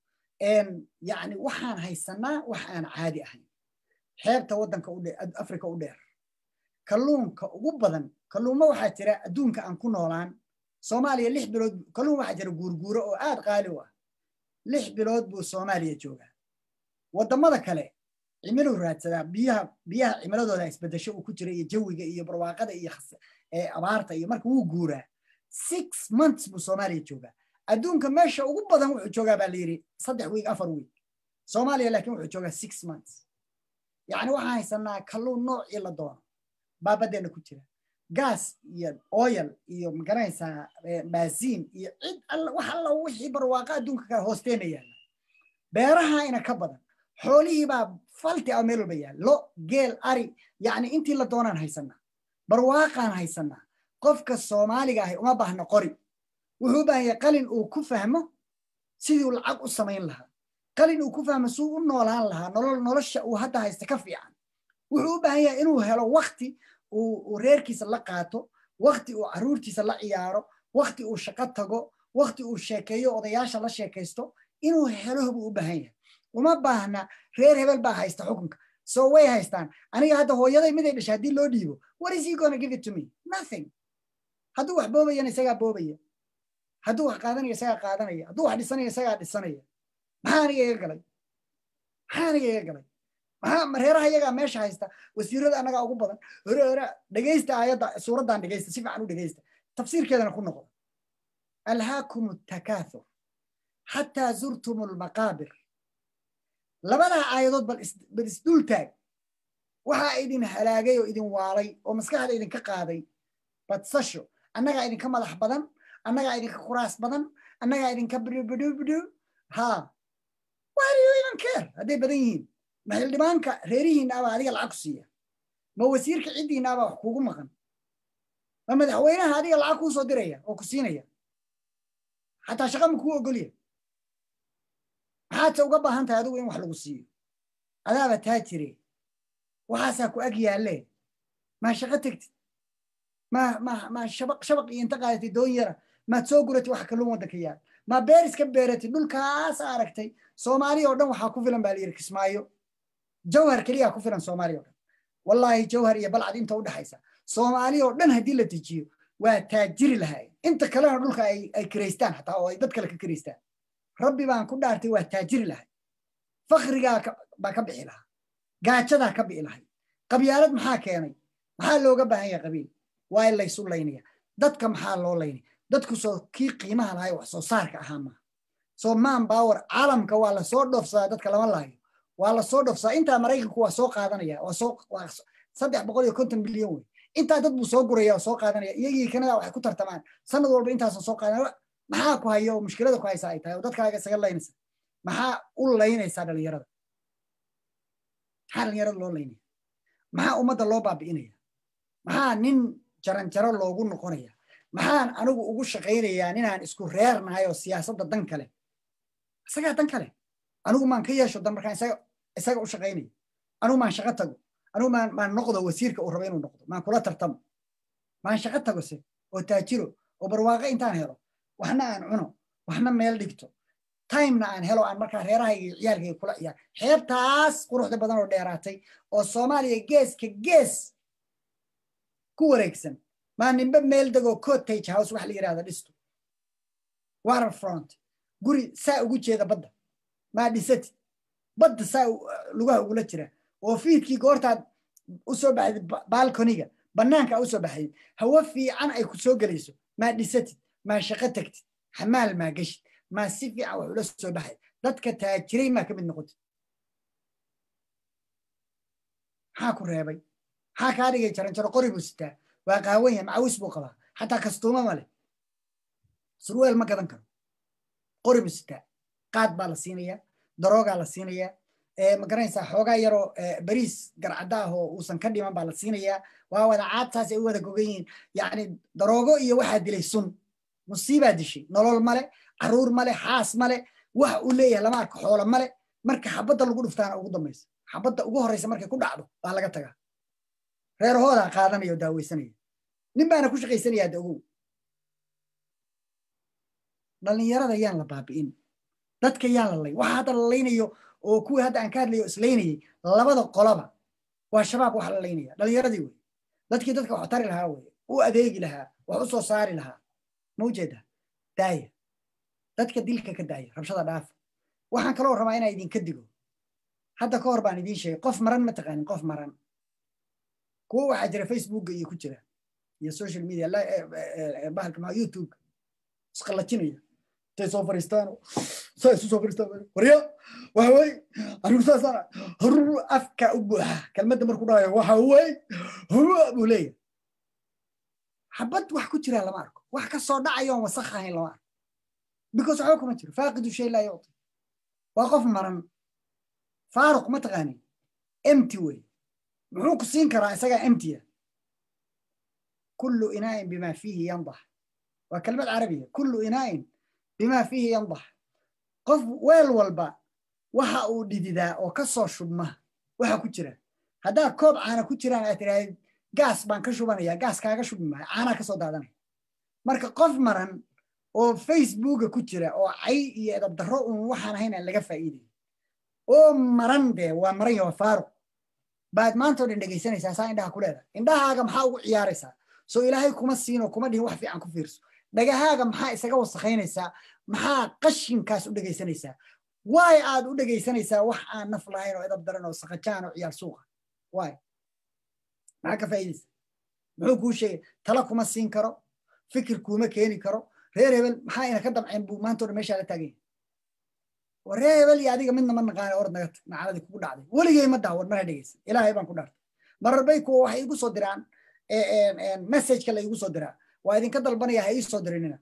yacni waxaan haysanaa wax aan caadi ahayn xeebta waddanka afrika u dheer kalluunka ugu badan kalluuma waxaa jira adduunka aan ku noolaan soomaaliya lix bilood kalluun waxaa jira guurguuro oo aad qaali u ah lix bilood buu soomaaliya joogaa waddamada kale cimiluu raadsadaa biyaha biyaha cimiladooda isbedesho uu ku jira iyo jawiga iyo barwaaqada iyo abaarta iyo marka wuu guuraa six months buu soomaaliya joogaa adduunka meesha ugu badan wuxuu joogaa baa la yidhi saddex wiig afar wiig soomaaliya laakiin wuxuu joogaa six months yacni waxaan haysanaa kalluun noocii la doono baa baddeena ku jira gaas iyo oil iyo magaranaysaa baasiin iyo cid alla wax alla wixii barwaaqa adduunka ka hoosteena yaalla beeraha ina ka badan xoolihii baa falti ah meel walba yaalla lo geel ari yacni intii la doonaan haysanaa barwaaqaan haysanaa qofka soomaaliga ahi uma baahna qori wuxuu u baahan yahay qalin uu ku fahmo sidii uu lacag u samayn lahaa qalin uu ku fahmo suu u noolaan lahaa nolol nolosha uu hadda haysta ka fiican wuxuu u baahan yahay inuu helo wakti uu reerkiisa la qaato wakti uu caruurtiisa la ciyaaro wakti uu shaqo tago wakti uu sheekeeyo odayaasha la sheekaysto inuu helo buu u baahan yahay uma baahna reer hebel baa haysta xukunka so way haystaan aniga hadda hooyaday miday dhashay haddii loo dhiibo what is he gonna give it to me nothing hadduu wax boobayana isagaa boobaya hadduu wax qaadanaya isagaa qaadanaya hadduu wax dhisanaya isagaa dhisanaya maxaa aniga iga galay maxaa aniga iga galay maxaa reeraha iyagaa meesha haysta wasiirada annagaa ugu badan hore hore dhegaysta aayadda suuraddan dhegaysta si fiican u dhegaysta tafsiirkeedana ku noqdo alhaakum takaathur xataa zurtum almaqaabir labadaa aayadood bal isdul taag waxaa idin halaagay oo idin waalay oo maskaxda idinka qaaday badsasho annagaa idinka madax badan annagaa idinka kuraas badan annagaa idinka bidhubidhubidhu ha why do you even care hadday badan yihiin ma xildhibaanka reerihiinna abaa adiga lacag ku siiya ma wasiirka ciddiinna abaa wax kuugu maqan ma madaxweynaha adiga lacag kuu soo diraya oo ku siinaya xataa shaqa ma kuu ogolya maxaadse uga baahan tahay adigu in wax lagu siiyo adaaba taa jire waxaasaa ku ag yaalle maa shaqo tegtid ma ma ma shabaq shabaq iyo inta qaadatay doon yara maad soo guratay wax kalluun waddanka yaal ma beer iska beeratay dhulkaas aragtay soomaaliya oo dhan waxaa ku filan baa la yidhi kismaayo jawhar keliyaa ku filan soomaaliya oo dhan wallaahi jawhar iyo balcad inta u dhaxaysa soomaaliya oo dhan haddii la dejiyo waa taajiri lahay inta kalena dhulka ay ay kiraystaan xataa oo ay dad kale ka kiraystaan rabbi baan ku dhaartay waa taajiri lahay fakrigaa baa ka bixi lahaa gaajadaa ka bi'i lahay qabyaalad maxaa keenay maxaa looga baahan yahay qabiil waa in laysu laynaya dadka maxaa loo laynay dadku soo kii qiimaha lahay wax soo saarka ahaa maaha soo man power caalamka waa la soo dhoofsadaa dadka lama laayo waa la soo dhoofsadaa intaa maraykanku waa soo qaadanaya waa soo waa saddex boqol iyo konton milyan wey intaa dad buu soo guraya oo soo qaadanaya iyagii kanada waxay ku tartamaan sanad walba intaasoo soo qaadanaya maxaa ku hayo oo mushkilada ku haysa ay tahay oo dadkaaga isaga laynaysa maxaa u laynaysaa dhalinyarada maxaa dhalinyarada loo laynaya maxaa ummadda loo baabi'inaya maxaa nin jaranjaro loogu noqonaya maxaan anigu ugu shaqaynayaa ninaan isku reernahay oo siyaasadda dan kale isagaa dan kale anigu maan ka yeesho dan markaan isaga isaga u shaqaynayo anigu maan shaqo tago anigu maan maan noqdo wasiirka uu rabo inuu noqdo maan kula tartamo maan shaqo tagose oo taajiro oo barwaaqo intaan helo waxna aan cuno waxna meel dhigto timena aan helo aan markaa reerahayga iyo ciyaalkayga kula ciyaar xeebtaas quruxda badan oo dheeraatay oo Soomaaliya geeska gees ku wareegsan maa ninba meel degoo cottage house wax la yiraahdo dhisto waterfront guri saa ugu jeeda badda maa dhisatid badda saa lugaha ugula jira oo fiidkii goortaad u soo baxday balconiga banaanka u soo baxay hawo fiican ay ku soo galayso maa dhisatid maa shaqo tagtid xamaal maa gashid maa si fiican wax ula soo baxay dadka taajiray maa ka mid noqotid maxaa ku reebay maxaa kaa dhigay jaran jaro qori buu sitaa waa qaawan yahay macawis buu qabaa xataa kastuuma male surweel ma gadan karo qori buu sitaa qaad baa la siinayaa daroogaa la siinayaa ma garanaysaa xoogaa yaroo bariis garcadda ah oo uusan ka dhiman baa la siinayaa waa wada caad saas ay u wada gogan yihiin yacni daroogo iyo waxaa dilay sun musiibaa dishay nolol male caruur male xaas male wax uu leeyahay lama arko xoolo male marka xabadda lagu dhuftaana ugu dambaysa xabadda ugu horreysa markay ku dhacdo baa laga tagaa reerahoodaa qaadanaya oo daaweysanaya nin baana ku shaqaysanayaa da ogow dhallinyarada yaan la baabi'in dadka yaan la lay waxa hadda la laynayo oo kuwii hadda aan ka hadlayo islaynayay labada qolaba waa shabaab waxa la laynaya dhallinyaradii wey dadkii dadka wax tari lahaa wey u adeegi lahaa wax u soo saari lahaa ma ujeeda daaya dadka dilka ka daaya rabshada dhaafa waxaan kaloo rabaa inaan idinka digo hadda ka hor baan idiin sheegay qof maran ma taqaanin qof maran kuwa waxaa jira facebooka iyo ku jira iyo social media bahalka maa youtube isqallajinaya intay soo fariistaan saa isu soo fariistaan warya waxa wey anigu saasana harur afka u buuxa kelmadda markuu dhahayo waxa wey huwa buu leeyahay xabad wax ku jira lama arko wax ka soo dhacayo oon wasakh ahayn lama arko because waxba kuma jiro faaqidu shay laa yucti waa qof maran faaruq ma taqaanin empty wey muxuu ku siin karaa isagaa emptya kullu inaa'in bima fiihi yandax waa kelmad carabiya kullu inaa'in bima fiihi yandax qof weel walba waxa uu dhididaa oo ka soo shubma waxa ku jira haddaa koob caana ku jiraan aad tiraahid gaas baan ka shubanaya gaas kaaga shubi maayo caanaa ka soo daadanaya marka qof maran oo facebooka ku jira oo cay iyo edab darro uun waxaan ahayn aan laga faa'iiday oo maran dee waa maran yaho faaruq baad maanta oo dhan dhegaysanaysaa saa indhaha ku leedahay indhahaaga maxaa ugu ciyaaraysaa soo ilaahay kuma siin oo kuma dhihin wax fiican ku fiirso dhagahaaga maxaa isaga wasakhaynaysaa maxaa qashinkaas u dhegaysanaysaa waay aad u dhegaysanaysaa wax aan naf lahayn oo edab daran oo sakajaan oo ciyaar suuqa waay maxaa ka faa'iidaysa muxuu kuu sheegay tala kuma siin karo fikir kuuma keeni karo reer hebel maxaa ina ka damceen buu maanta oo dhan meeshaa la taagan yahay reer hebel iyo adiga midna ma naqaana orad naga tag nacadadii kugu dhacday weligay ma daawad mana dhegaysan ilaahay baan ku dhaartay marar bay kuwa waxay igu soo diraan messageka la igu soo diraa waa idinka dalbanaya ha ii soo dirinina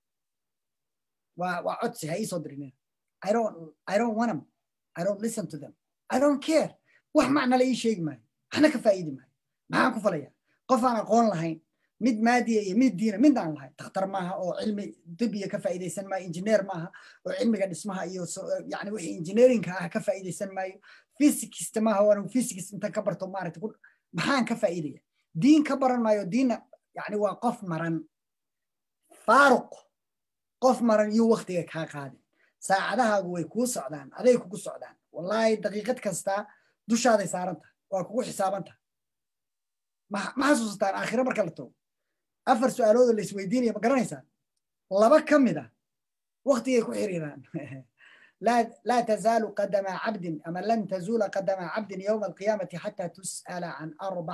waa waa codsi ha ii soo dirinina I don't I don't want them I don't listen to them I don't care wax macna la ii sheegi maayo waxna ka faa'iidi maayo maxaan ku falaya qof aan aqoon lahayn mid maadiya iyo mid diina mid aan lahayn takhtar maaha oo cilmi dibiya ka faa'iidaysan maayo injineer maaha oo cilmiga dhismaha iyo yani wixii engineerinka ah ka faa'iidaysan maayo physicist maaha oo physics inta ka barto maaragtay maxaan ka faa'iidaya diin ka baran maayo diinna yani waa qof maran faaruq qof maran iyo waqtiga kaa qaadin saacadahaagu way kuu socdaan aday kugu socdaan wallaahi daqiiqad kasta dushaaday saaran tahay waa kugu xisaaban tahay ma xasuusataan aakhire marka la tago afar su'aalood la isweydiinaya ma garanaysaa laba ka mid ah waqtigay ku xiriiraan لا تزال قدم عبد أما لن تزول قدم عبد يوم القيامة حتى تسأل عن أربع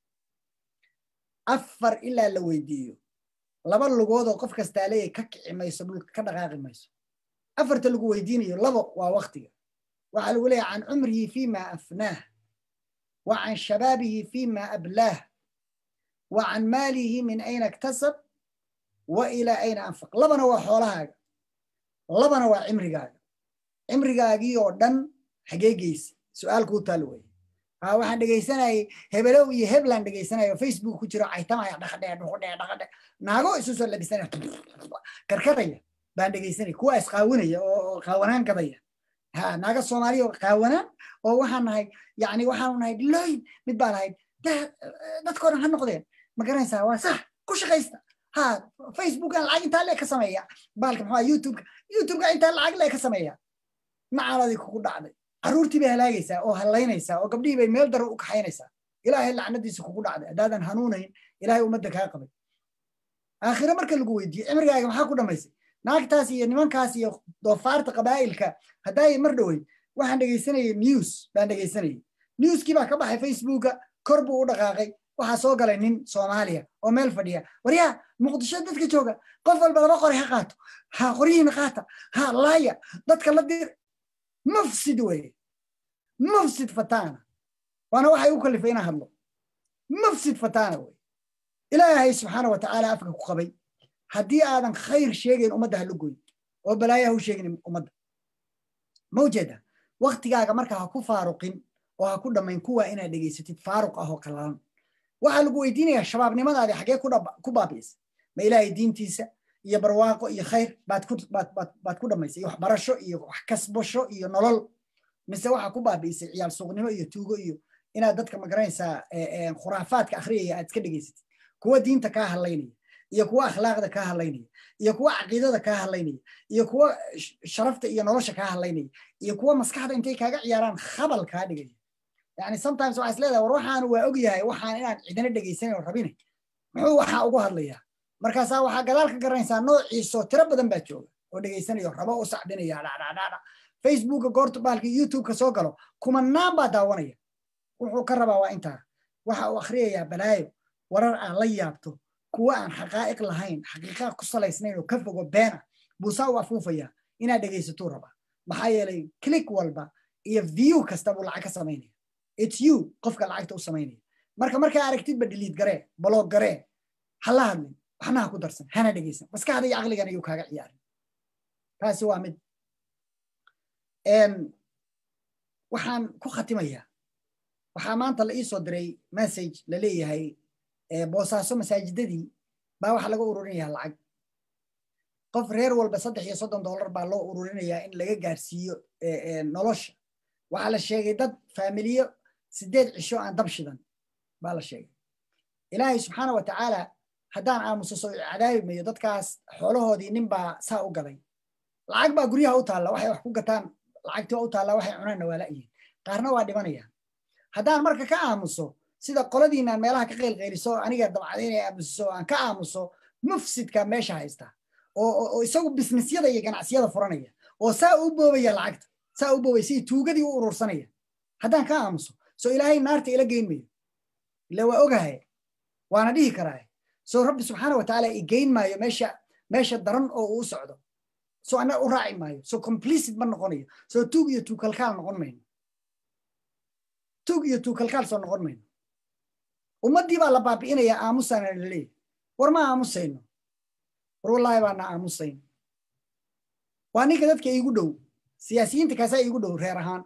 أفر إلا لو يديو لبا لغود وقف كستالي كك ميسو كدغاغ ميسو أفر تلقو يديني لبا ووقتي وعلى ولي عن عمره فيما أفناه وعن شبابه فيما أبلاه وعن ماله من أين اكتسب وإلى أين أنفق لبنا وحولها لبنا وعمري cimrigaagii oo dhan xagee geysi su'aalku taal way ha waxaan dhageysanay hebelow iyo hebland dhageysanayo facebook ku jiro aytamaya dhaqadhe dhaqadhe dhaqadhe naago isu soo labisanay karkaraya baan dhageysanay kuwa isqaawinaya oo qaawanaan gadaya ha naaga Soomaaliya oo qaawanaan oo waxaan nahay yaani waxaan nahay looy mid baan nahay dadkoona ha noqdeen ma garanaysaa waa sax كوش غيستا ها فيسبوك أنا العاج أنت اللي كسمية بالك ما يوتيوب يوتيوب أنت العاج اللي كسمية ما على ذيك كل عادي عرورتي بهلاجيسا أو هلاينيسا أو قبلي بيميل در وكحينيسا إلهي اللي عندي سكوكو عادي دادا هنونين إلهي ومدك هاقبل آخر مركز الجويدي أمريكا ما حكوا دميسي ناك تاسي نمان كاسي دوفارت قبائلك هداي مردوي waxaan dhageysanayay news baan dhageysanayay newskii baa ka baxay Facebook korbu u dhaqaaqay waxa soo galay nin Soomaaliya oo meel fadhiya wariya muqdisho dadka jooga qof walba laba qori ha qaato ha qoriin qaata ha laaya dadka la dir mufsid way mufsid fatana wana waxay u kalifayna hadlo mufsid fatana way ilaahay subhanahu wa ta'ala afka ku qabay hadii aadan khayr sheegeen umada halugoy oo balaayaha u sheegin umada mawjada waqtigaaga marka ha ku faaruqin oo ha ku dhamayn kuwa inaad dhageysatid faaruq ah oo kalaan waxa lagu weydiinayaa shabaabnimadaada xagee ku ku baabiis ma ilaahay diintiisa iyo barwaaqo iyo khayr baad ku baad ku dhamaysay wax barasho iyo wax kasbasho iyo nolol mise waxa ku baabiisay ciyaal suuqnimo iyo tuugo iyo inaad dadka magaranaysaa khuraafaadka akhriyaya aad iska dhageysatid kuwa diinta ka hadlaynaya iyo kuwa akhlaaqda ka hadlaynaya iyo kuwa aqeedada ka hadlaynaya iyo kuwa sharafta iyo nolosha ka hadlaynaya iyo kuwa maskaxda intay kaaga ciyaaraan khabal ka dhigay yani sometimes waxa isleedahay war waxaan waa og yahay waxaan inaan cidina dhageysanayo rabinay muxuu waxa ugu hadlaya markaas waxa gadaal ka garanaysaa noociiso tiro badan baa jooga oo dhageysanayo rabo u sacbinaya dhaadhaadha Facebook goorto baalka YouTube ka soo galo kuma naamba daawanaya wuxuu ka rabaa waa inta waxa uu akhriyaya balaayo warar aan la yaabto kuwa aan xaqaa'iq lahayn xaqiiqa ku salaysnayn oo ka fogo beena buusaa u afuufaya inaad dhageysato raba maxaa yeelay click walba iyo view kasta buu lacag ka sameynaya it's you qofka lacagta u sameynaya marka markaa aragtid ba delete garee block garee hala hadlin waxna ku darsan hana dhageysan maskaxda iyo aqliga ayuu kaaga ciyaarin taasi waa mid een waxaan ku khatimayaa waxaa maanta la ii soo diray message la leeyahay boosaaso masaajidadii baa waxa laga ururinayaa lacag qof reer walba saddex iyo soddon dollar baa loo ururinayaa in laga gaarsiiyo nolosha waxa la sheegay dad faamiliyo sideed cisho aan dab shidan baa la sheegay ilaahay subxaanahu wa tacaala haddaan aamuso soo cadaabi mayo dadkaas xoolahoodii nin baa saa u gaday lacag baa guryaha u taalla waxay wax ku gataan lacagtii waa u taalla waxay cunaanna waa la'yihin qaarna waa dhimanayaan haddaan marka ka aamuso sida qoladiinaan meelaha ka qeylqeyliso aniga dabcadeynaya aamuso aan ka aamuso mufsidka meesha haysta oo isagu businessyada iyo ganacsiyada furanaya oo saa u boobaya lacagta saa u boobay si tuugadii u urursanaya haddaan ka aamuso soo ilaahay naarta ila geyn mayo ila waa ogahay waana dhihi karaa soo rabbi subxaanahu wa tacaala i geyn maayo meesha meesha daran oo uu socdo soo ana u raaci maayo soo complicit ma noqonayo soo tuug iyo tuukalkaal noqon mayno tuug iyo tuukalkaal soo noqon mayno ummadii baa la baabi'inaya aamusana la leeyahay war ma aamusayno war wallaahi baana aamusayn waa ninka dadka iigu dhow siyaasiyiinta kaasaa iigu dhow reer ahaan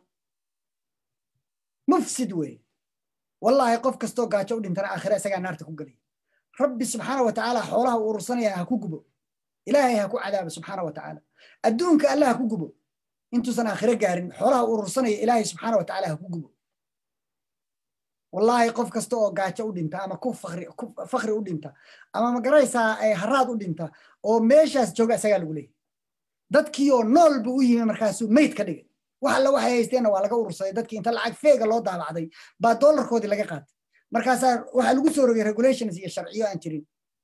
mufsid wey wallaahi qof kastoo gaajo u dhintana aakhira isagaa naarta ku gelaya rabbi subxaanahu wa tacaala xoolaha u urursanaya ha ku gubo ilaahay ha ku cadaabo subxaanahu wa tacaala adduunka alla ha ku gubo intuusan aakhira gaarin xoolaha u urursanaya ilaahay subxaanahu wa tacaala ha ku gubo والله قف كستو قاعدة ودينتا أما كوف فخر فخر ودينتا أما ما قريسا هراد ودينتا أو ماشاس جوجا سجال ولي دت كيو نول بويه مركزو ميت كده وحلا واحد يستينا ولا جو رصيد دت كي أنت لعك فيك الله ضاع بعدي بعد دولار خودي لقى قات مركزا وحلا جو سوري regulations هي الشرعية أنترين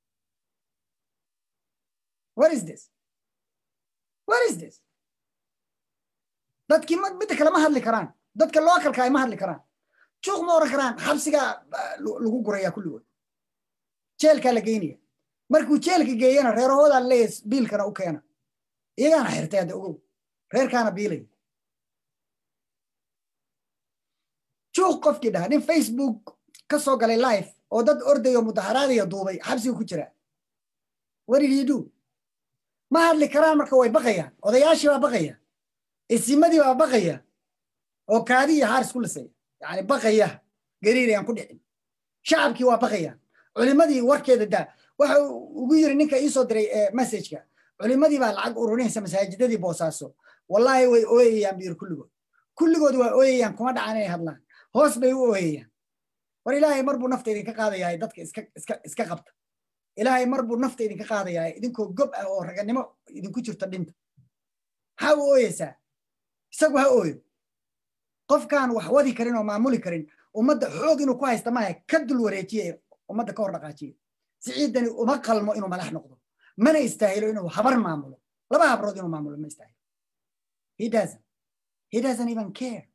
what is this what is this دت كي ما بدك لما هاد الكران دت كلواكل كاي ما هاد الكران شوخ ما ورا كران حبسيقا لغو قريا كله جيلكا لقينيا مركو جيلكا جيانا رير هودا ليس بيل كان اوكينا ايغانا حيرتي هذا اوغو رير كان بيلي شوخ قف كده نين فيسبوك كسو قالي لايف او داد ارديو مظاهرات يا دوبي حبسيو كجرا what did you do ما هاد لي كران مركو way بقيا odayaashii waa baqaya isimadii waa baqaya oo kaadiya haars kula say يعني بقية قريري عن كل حين شعبك وبقية علماء وركيد ده وغير إنك يصدر مسج كا علماء بالعق أورونيه سمساجد دي بوساسو والله وي وي يامبير كل جود كل جود وي يام كمان عناه هذلا هوس بي وي ولله مربو نفتري كقاضي هاي دتك إسك إسك إسك قبط إلهي مربو نفط إذن كقاضي يا إذن كو قب أو رجعنما إذن كتير تدينت هاو أويسا سقوها أوي قف كان وحودي كرين ومعمولي كرين ومد حوق إنه كويس تماهي كدل وريتيه ومد كور رقاتيه سعيدني ومقل مو إنه ملاح نقضه ما يستاهل إنه حبر معموله لا ما حبر إنه معموله ما يستاهل he doesn't he doesn't even care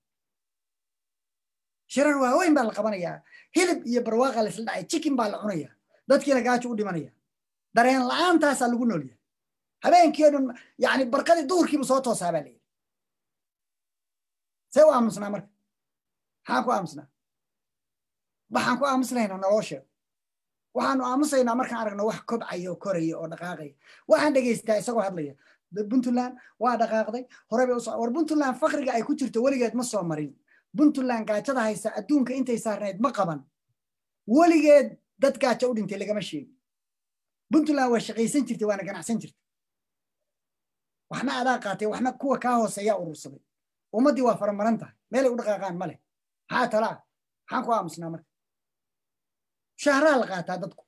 شرر وين بالقبانية هلب يبرواق على سلدعي تشيكين بالعنية dadkii la gaajo u dhimanaya dareen la'aantaas lagu noolyahay habeenkeedu yani barqadii duurkiiba soo toosaa baa leeyahay see u aamusnaa marka maxaan ku aamusnaa waxaan ku aamusnaynaa nolosha waxaanu aamusaynaa markaan aragno wax kobcaya oo koraya oo dhaqaaqaya waxaan dhegaystaa isagoo hadlaya Puntland waa dhaqaaqday horeba u soo war Puntland faqriga ay ku jirto weligeed ma soo marin Puntland gaajada haysa adduunka intay saarneed ma qaban weligeed dad gaajo u dhintay lagama sheegin Puntland waa shaqaysan jirtay waana ganacsan jirtay waxna adaa qaatay waxna kuwa ka hooseeya urursaday ummadii waa faramaran tahay meel ay u dhaqaaqaan male haa talaa maxaan ku aamusnaa marka shahraa la qaataa dadku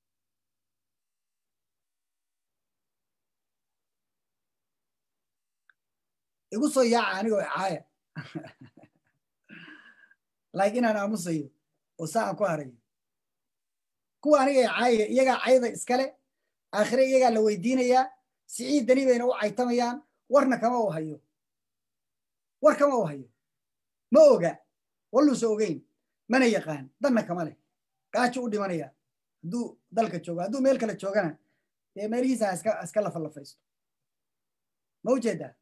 igu soo yaaca anigoo caaya laakiin aan aamusayo oo saan ku harayo kuwa aniga caaya iyaga caayda iskale aakhire iyaga la weydiinaya siciid dani bayna u caytamayaan warna kama u hayo war kama u hayo ma oga wallu soo ogeyn mana yaqaan danna kama leh gaajo u dhimanaya haduu dalka joogo haduu meel kale joogana ee meelihiisa iska iska la falafaysto ma ujeedaa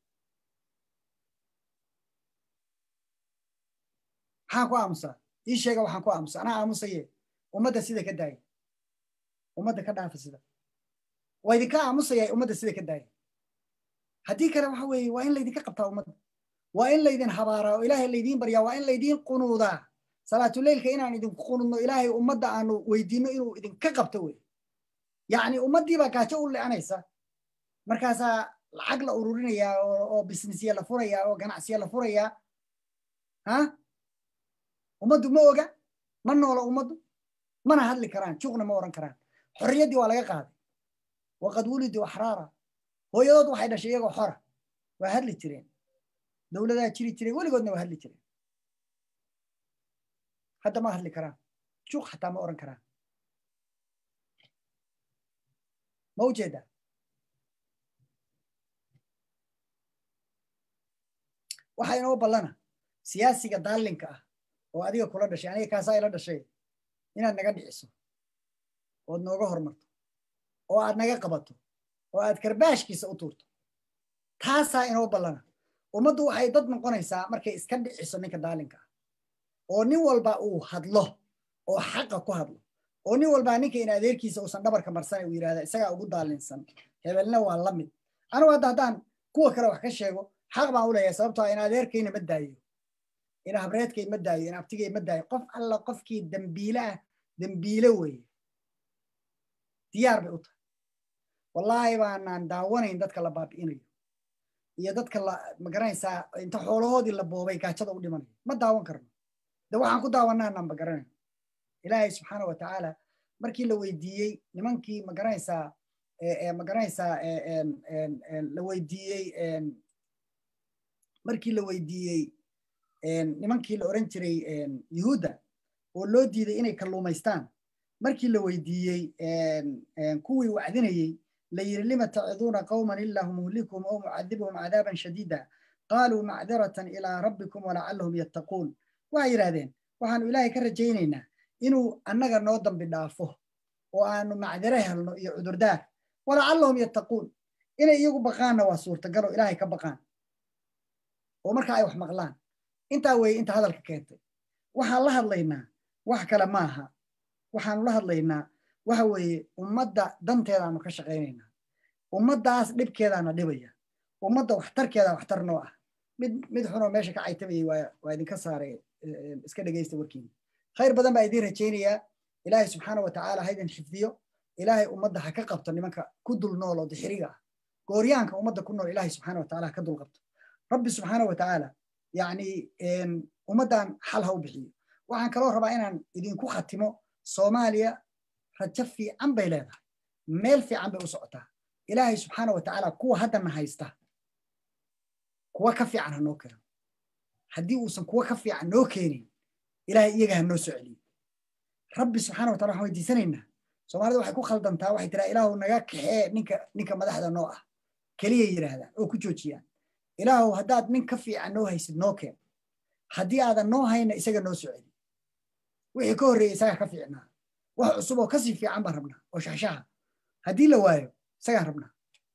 waxaan ku aamusaa ii sheega waxaan ku aamusaa anaa aamusaye ummadda sida ka daaya ummadda ka dhaafa sida waa idinka aamusaya ummadda sida ka daaya haddii kale waxa weeye waa in laydinka qabtaa ummadda waa in laydin habaaraa oo ilaahay laydiin baryaa waa in laydiin qunuudaa salaatuleylka inaan idinku qunuudno ilaahay ummadda aanu weydiino inuu idinka qabto wey yacni ummaddii baa gaajo u lecanaysa markaasaa lacag la ururinayaa oo businessya la furayaa oo ganacsiya la furayaa ha ummaddu ma oga ma noola ummaddu mana hadli karaan juuqna ma oran karaan xorriyaddii waa laga qaaday waqad wuliduu axraara hooyadood waxay dhashay iyagoo xora waa hadli jireen dowladaa jiri jiray weligoodna waa hadli jireen hadda ma hadli karaan juuq xataa ma oran karaan ma ujeedaa waxaa inoo ballana siyaasiga daalinka ah oo adiga kula dhashay aniga kaasaa ila dhashay inaad naga dhiciso ood nooga hormarto oo aad naga qabato oo aad karbaashkiisa u tuurto taasaa inoo ballana ummaddu waxay dad noqonaysaa markay iska dhiciso ninka daalinka ah oo nin walba uu hadlo oo xaqa ku hadlo oo nin walba ninka in adeerkiisa uusan dhabarka marsan uu yiraahdo isagaa ugu daalinsan hebelna waa la mid anigu hadda haddaan kuwa kale wax ka sheego xaq baan u leeyahay sababtoo ah in adeerkayna ma daayo in habreedkay ma daayo in abtigay ma daayo qof alla qofkii dambiile ah dambiile weeye diyaar bay u tahay wallaahi baanaan daawanayn dadka la baabi'inayo iyo dadka la magaranaysaa inta xoolahoodii la boobay gaajada u dhimanayo ma daawan karno de waxaan ku daawanaanaan magaranay ilaahay subxaana wa tacaala markii la weydiiyey nimankii magaranaysaa magaranaysaa la weydiiyey markii la weydiiyey nimankii la oran jiray yuhuudda oo loo diiday inay kalluumaystaan markii la weydiiyey kuwii wacdinayey la yiri lima taciduuna qawman illahu muhlikuhum aw mucadibuhum cadaaban shadiida qaaluu macdiratan ilaa rabbikum walacallahum yattaquun waxay yidhahdeen waxaanu ilaahay ka rajaynaynaa inuu annaga noo dambi dhaafo oo aanu macdiro helno iyo cudurdaar walacallahum yattaquun inay iyagu baqaanna waa suurtagal oo ilaahay ka baqaan oo marka ay wax maqlaan intaa weeye inta hadalka keentay waxaan la hadlaynaa wax kale maaha waxaanu la hadlaynaa waxa weeye ummadda danteedaanu ka shaqaynaynaa ummaddaas dhibkeedaana dhibaya ummadda waxtarkeeda waxtar noo ah mid mid xunoo meesha ka caytamayay waa waa idinka saaray iska dhegaysta warkiina khayr badan baa idiin rajaynayaa ilaahay subxaana wa tacaala ha idin xifdiyo ilaahay ummadda ha ka qabto nimanka ku dul nool oo dixiriga ah gooryaanka ummadda ku nool ilaahay subxaana wa tacaala ha ka dul qabto rabbi subxaana wa tacaala يعني ummadan xal ha u bixiyo waxaan kaloo rabaa inaan idinku khatimo Soomaaliya rajo fiican bay leedahay meel fiican bay u socotaa ilaahay subxaana wa tacaala kuwa haddana haysta kuwa ka fiican ha noo keeno haddii uusan kuwa ka fiican noo keenin ilaahay iyaga ha noo soo celiyo rabbi subxaana wa taala waxaan weydiisanaynaa soomaalida waxay ku khaldantaa waxay tiraa ilaahu naga kaxee ninka ninka madaxda noo ah keliya yidhaahdaan oo ku joojiyaan ilaahu haddaad nin ka fiican noo haysid noo keen haddii aadan noo hayna isaga noo soo celi wixii ka horreeyey isagaa ka fiicnaa wax cusub oo kasii fiican baan rabnaa oo shaxshaha haddii la waayo isagaan rabnaa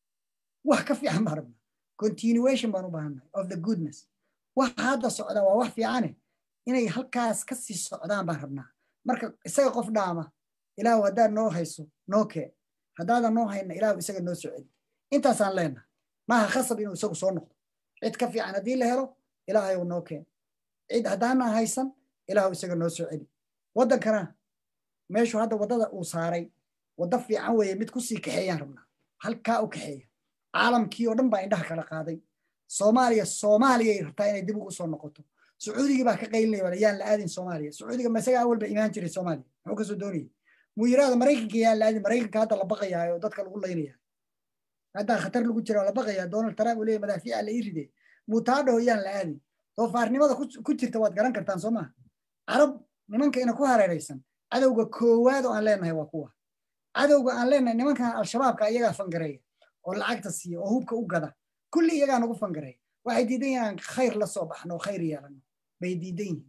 wax ka fiican baan rabnaa continuation baan u baahannahay of the goodness waxa hadda socdaa waa wax fiicane inay halkaas ka sii socdaan baan rabnaa marka isaga qof dhaama ilaahu haddaad noo hayso noo keen haddaadan noo hayna ilaahu isaga noo soo celi intaasaan leenahay maaha khasab inuu isagu soo noqdo cid ka fiican haddii la helo ilaahayu noo keen cid haddaana haysan ilaahu isaga noo soo celi waddankana meeshu hadda waddada uu saaray waddo fiican weeye mid kusii kaxeeyaan rabnaa halkaa u kaxeeya caalamkii oo dhan baa indhaha kala qaaday soomaaliya soomaaliyay rabtaa inay dib ugu soo noqoto sacuudigii baa ka qaylinaya wala yaan la aadin soomaaliya sacuudiga masaga awal ba imaan jiray soomaaliya muxuu ka soo doonayay muu yiraahdo maraykanka yaan la aadin maraykanka hadda la baqayaa oo dadka lagu laynaya hadda khatar lagu jira la baqayaa Donald Trump uu leeyahay madaafiic la iriday muu taadho yaan la aadin doofaarnimada ku jirta waad garan kartaan Soomaa carab nimanka ina ku hareeraysan cadawga koowaad oo aan leenahay waa kuwa cadawga aan leenahay nimanka al-shabaabka iyaga fangareeya oo lacagta siiyo oo hubka u gada kulli iyaga nagu fangareeya waxay diidan yihiin khayr la soo baxno khayr yeelano bay diidan yihiin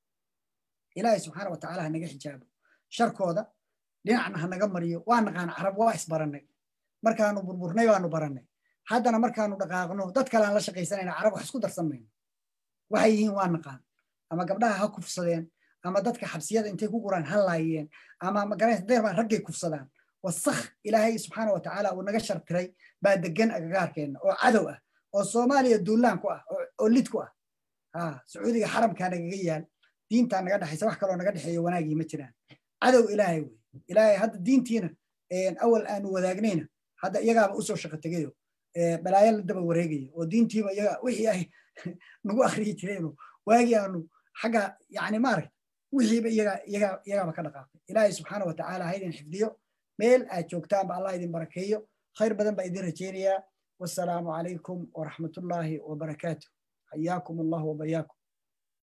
ilaahay subxaana wa tacaala ha naga xijaabo sharkooda dhinacna ha naga mariyo waa naqaan carab waa isbarannay markaanu burburnay baanu barannay haddana markaanu dhaqaaqno dad kale aan la shaqaysanayna carab wax isku darsan mayno waxay yihiin waa naqaan ama gabdhaha ha kufsadeen ama dadka xabsiyada intay ku guraan ha laayeen ama magaranaysa deer baa raggay kufsadaan wasakh ilaahay subxaana wa tacaala uu naga shartiray baa degan agagaarkeenna oo cadow ah oo soomaaliya duulaan ku ah oo lid ku ah ha sacuudiga xaramkaa nagaga yaal diintaa naga dhexaysa wax kaloo naga dhexeeyo wanaagii ma jiraan cadow ilaahay wey ilaahay hadda diintiina awal aanu wadaagnayna hadda iyagaaba usoo shaqo tegayo balaayo la daba wareegaya oo diintiiba iyaga wixii ay nagu akhriyi jireeno waagii aanu xagga yani maaragta wixiiba iyaga iyaga iyagaaba ka dhaqaaqay ilaahay subxaana wa tacaala ha idin xifdiyo meel aad joogtaanba allah idin barakeeyo khayr badan baa idin rajaynayaa wassalaamu calaykum waraxmatullaahi wabarakaatuh xayaakum allah wabayaakum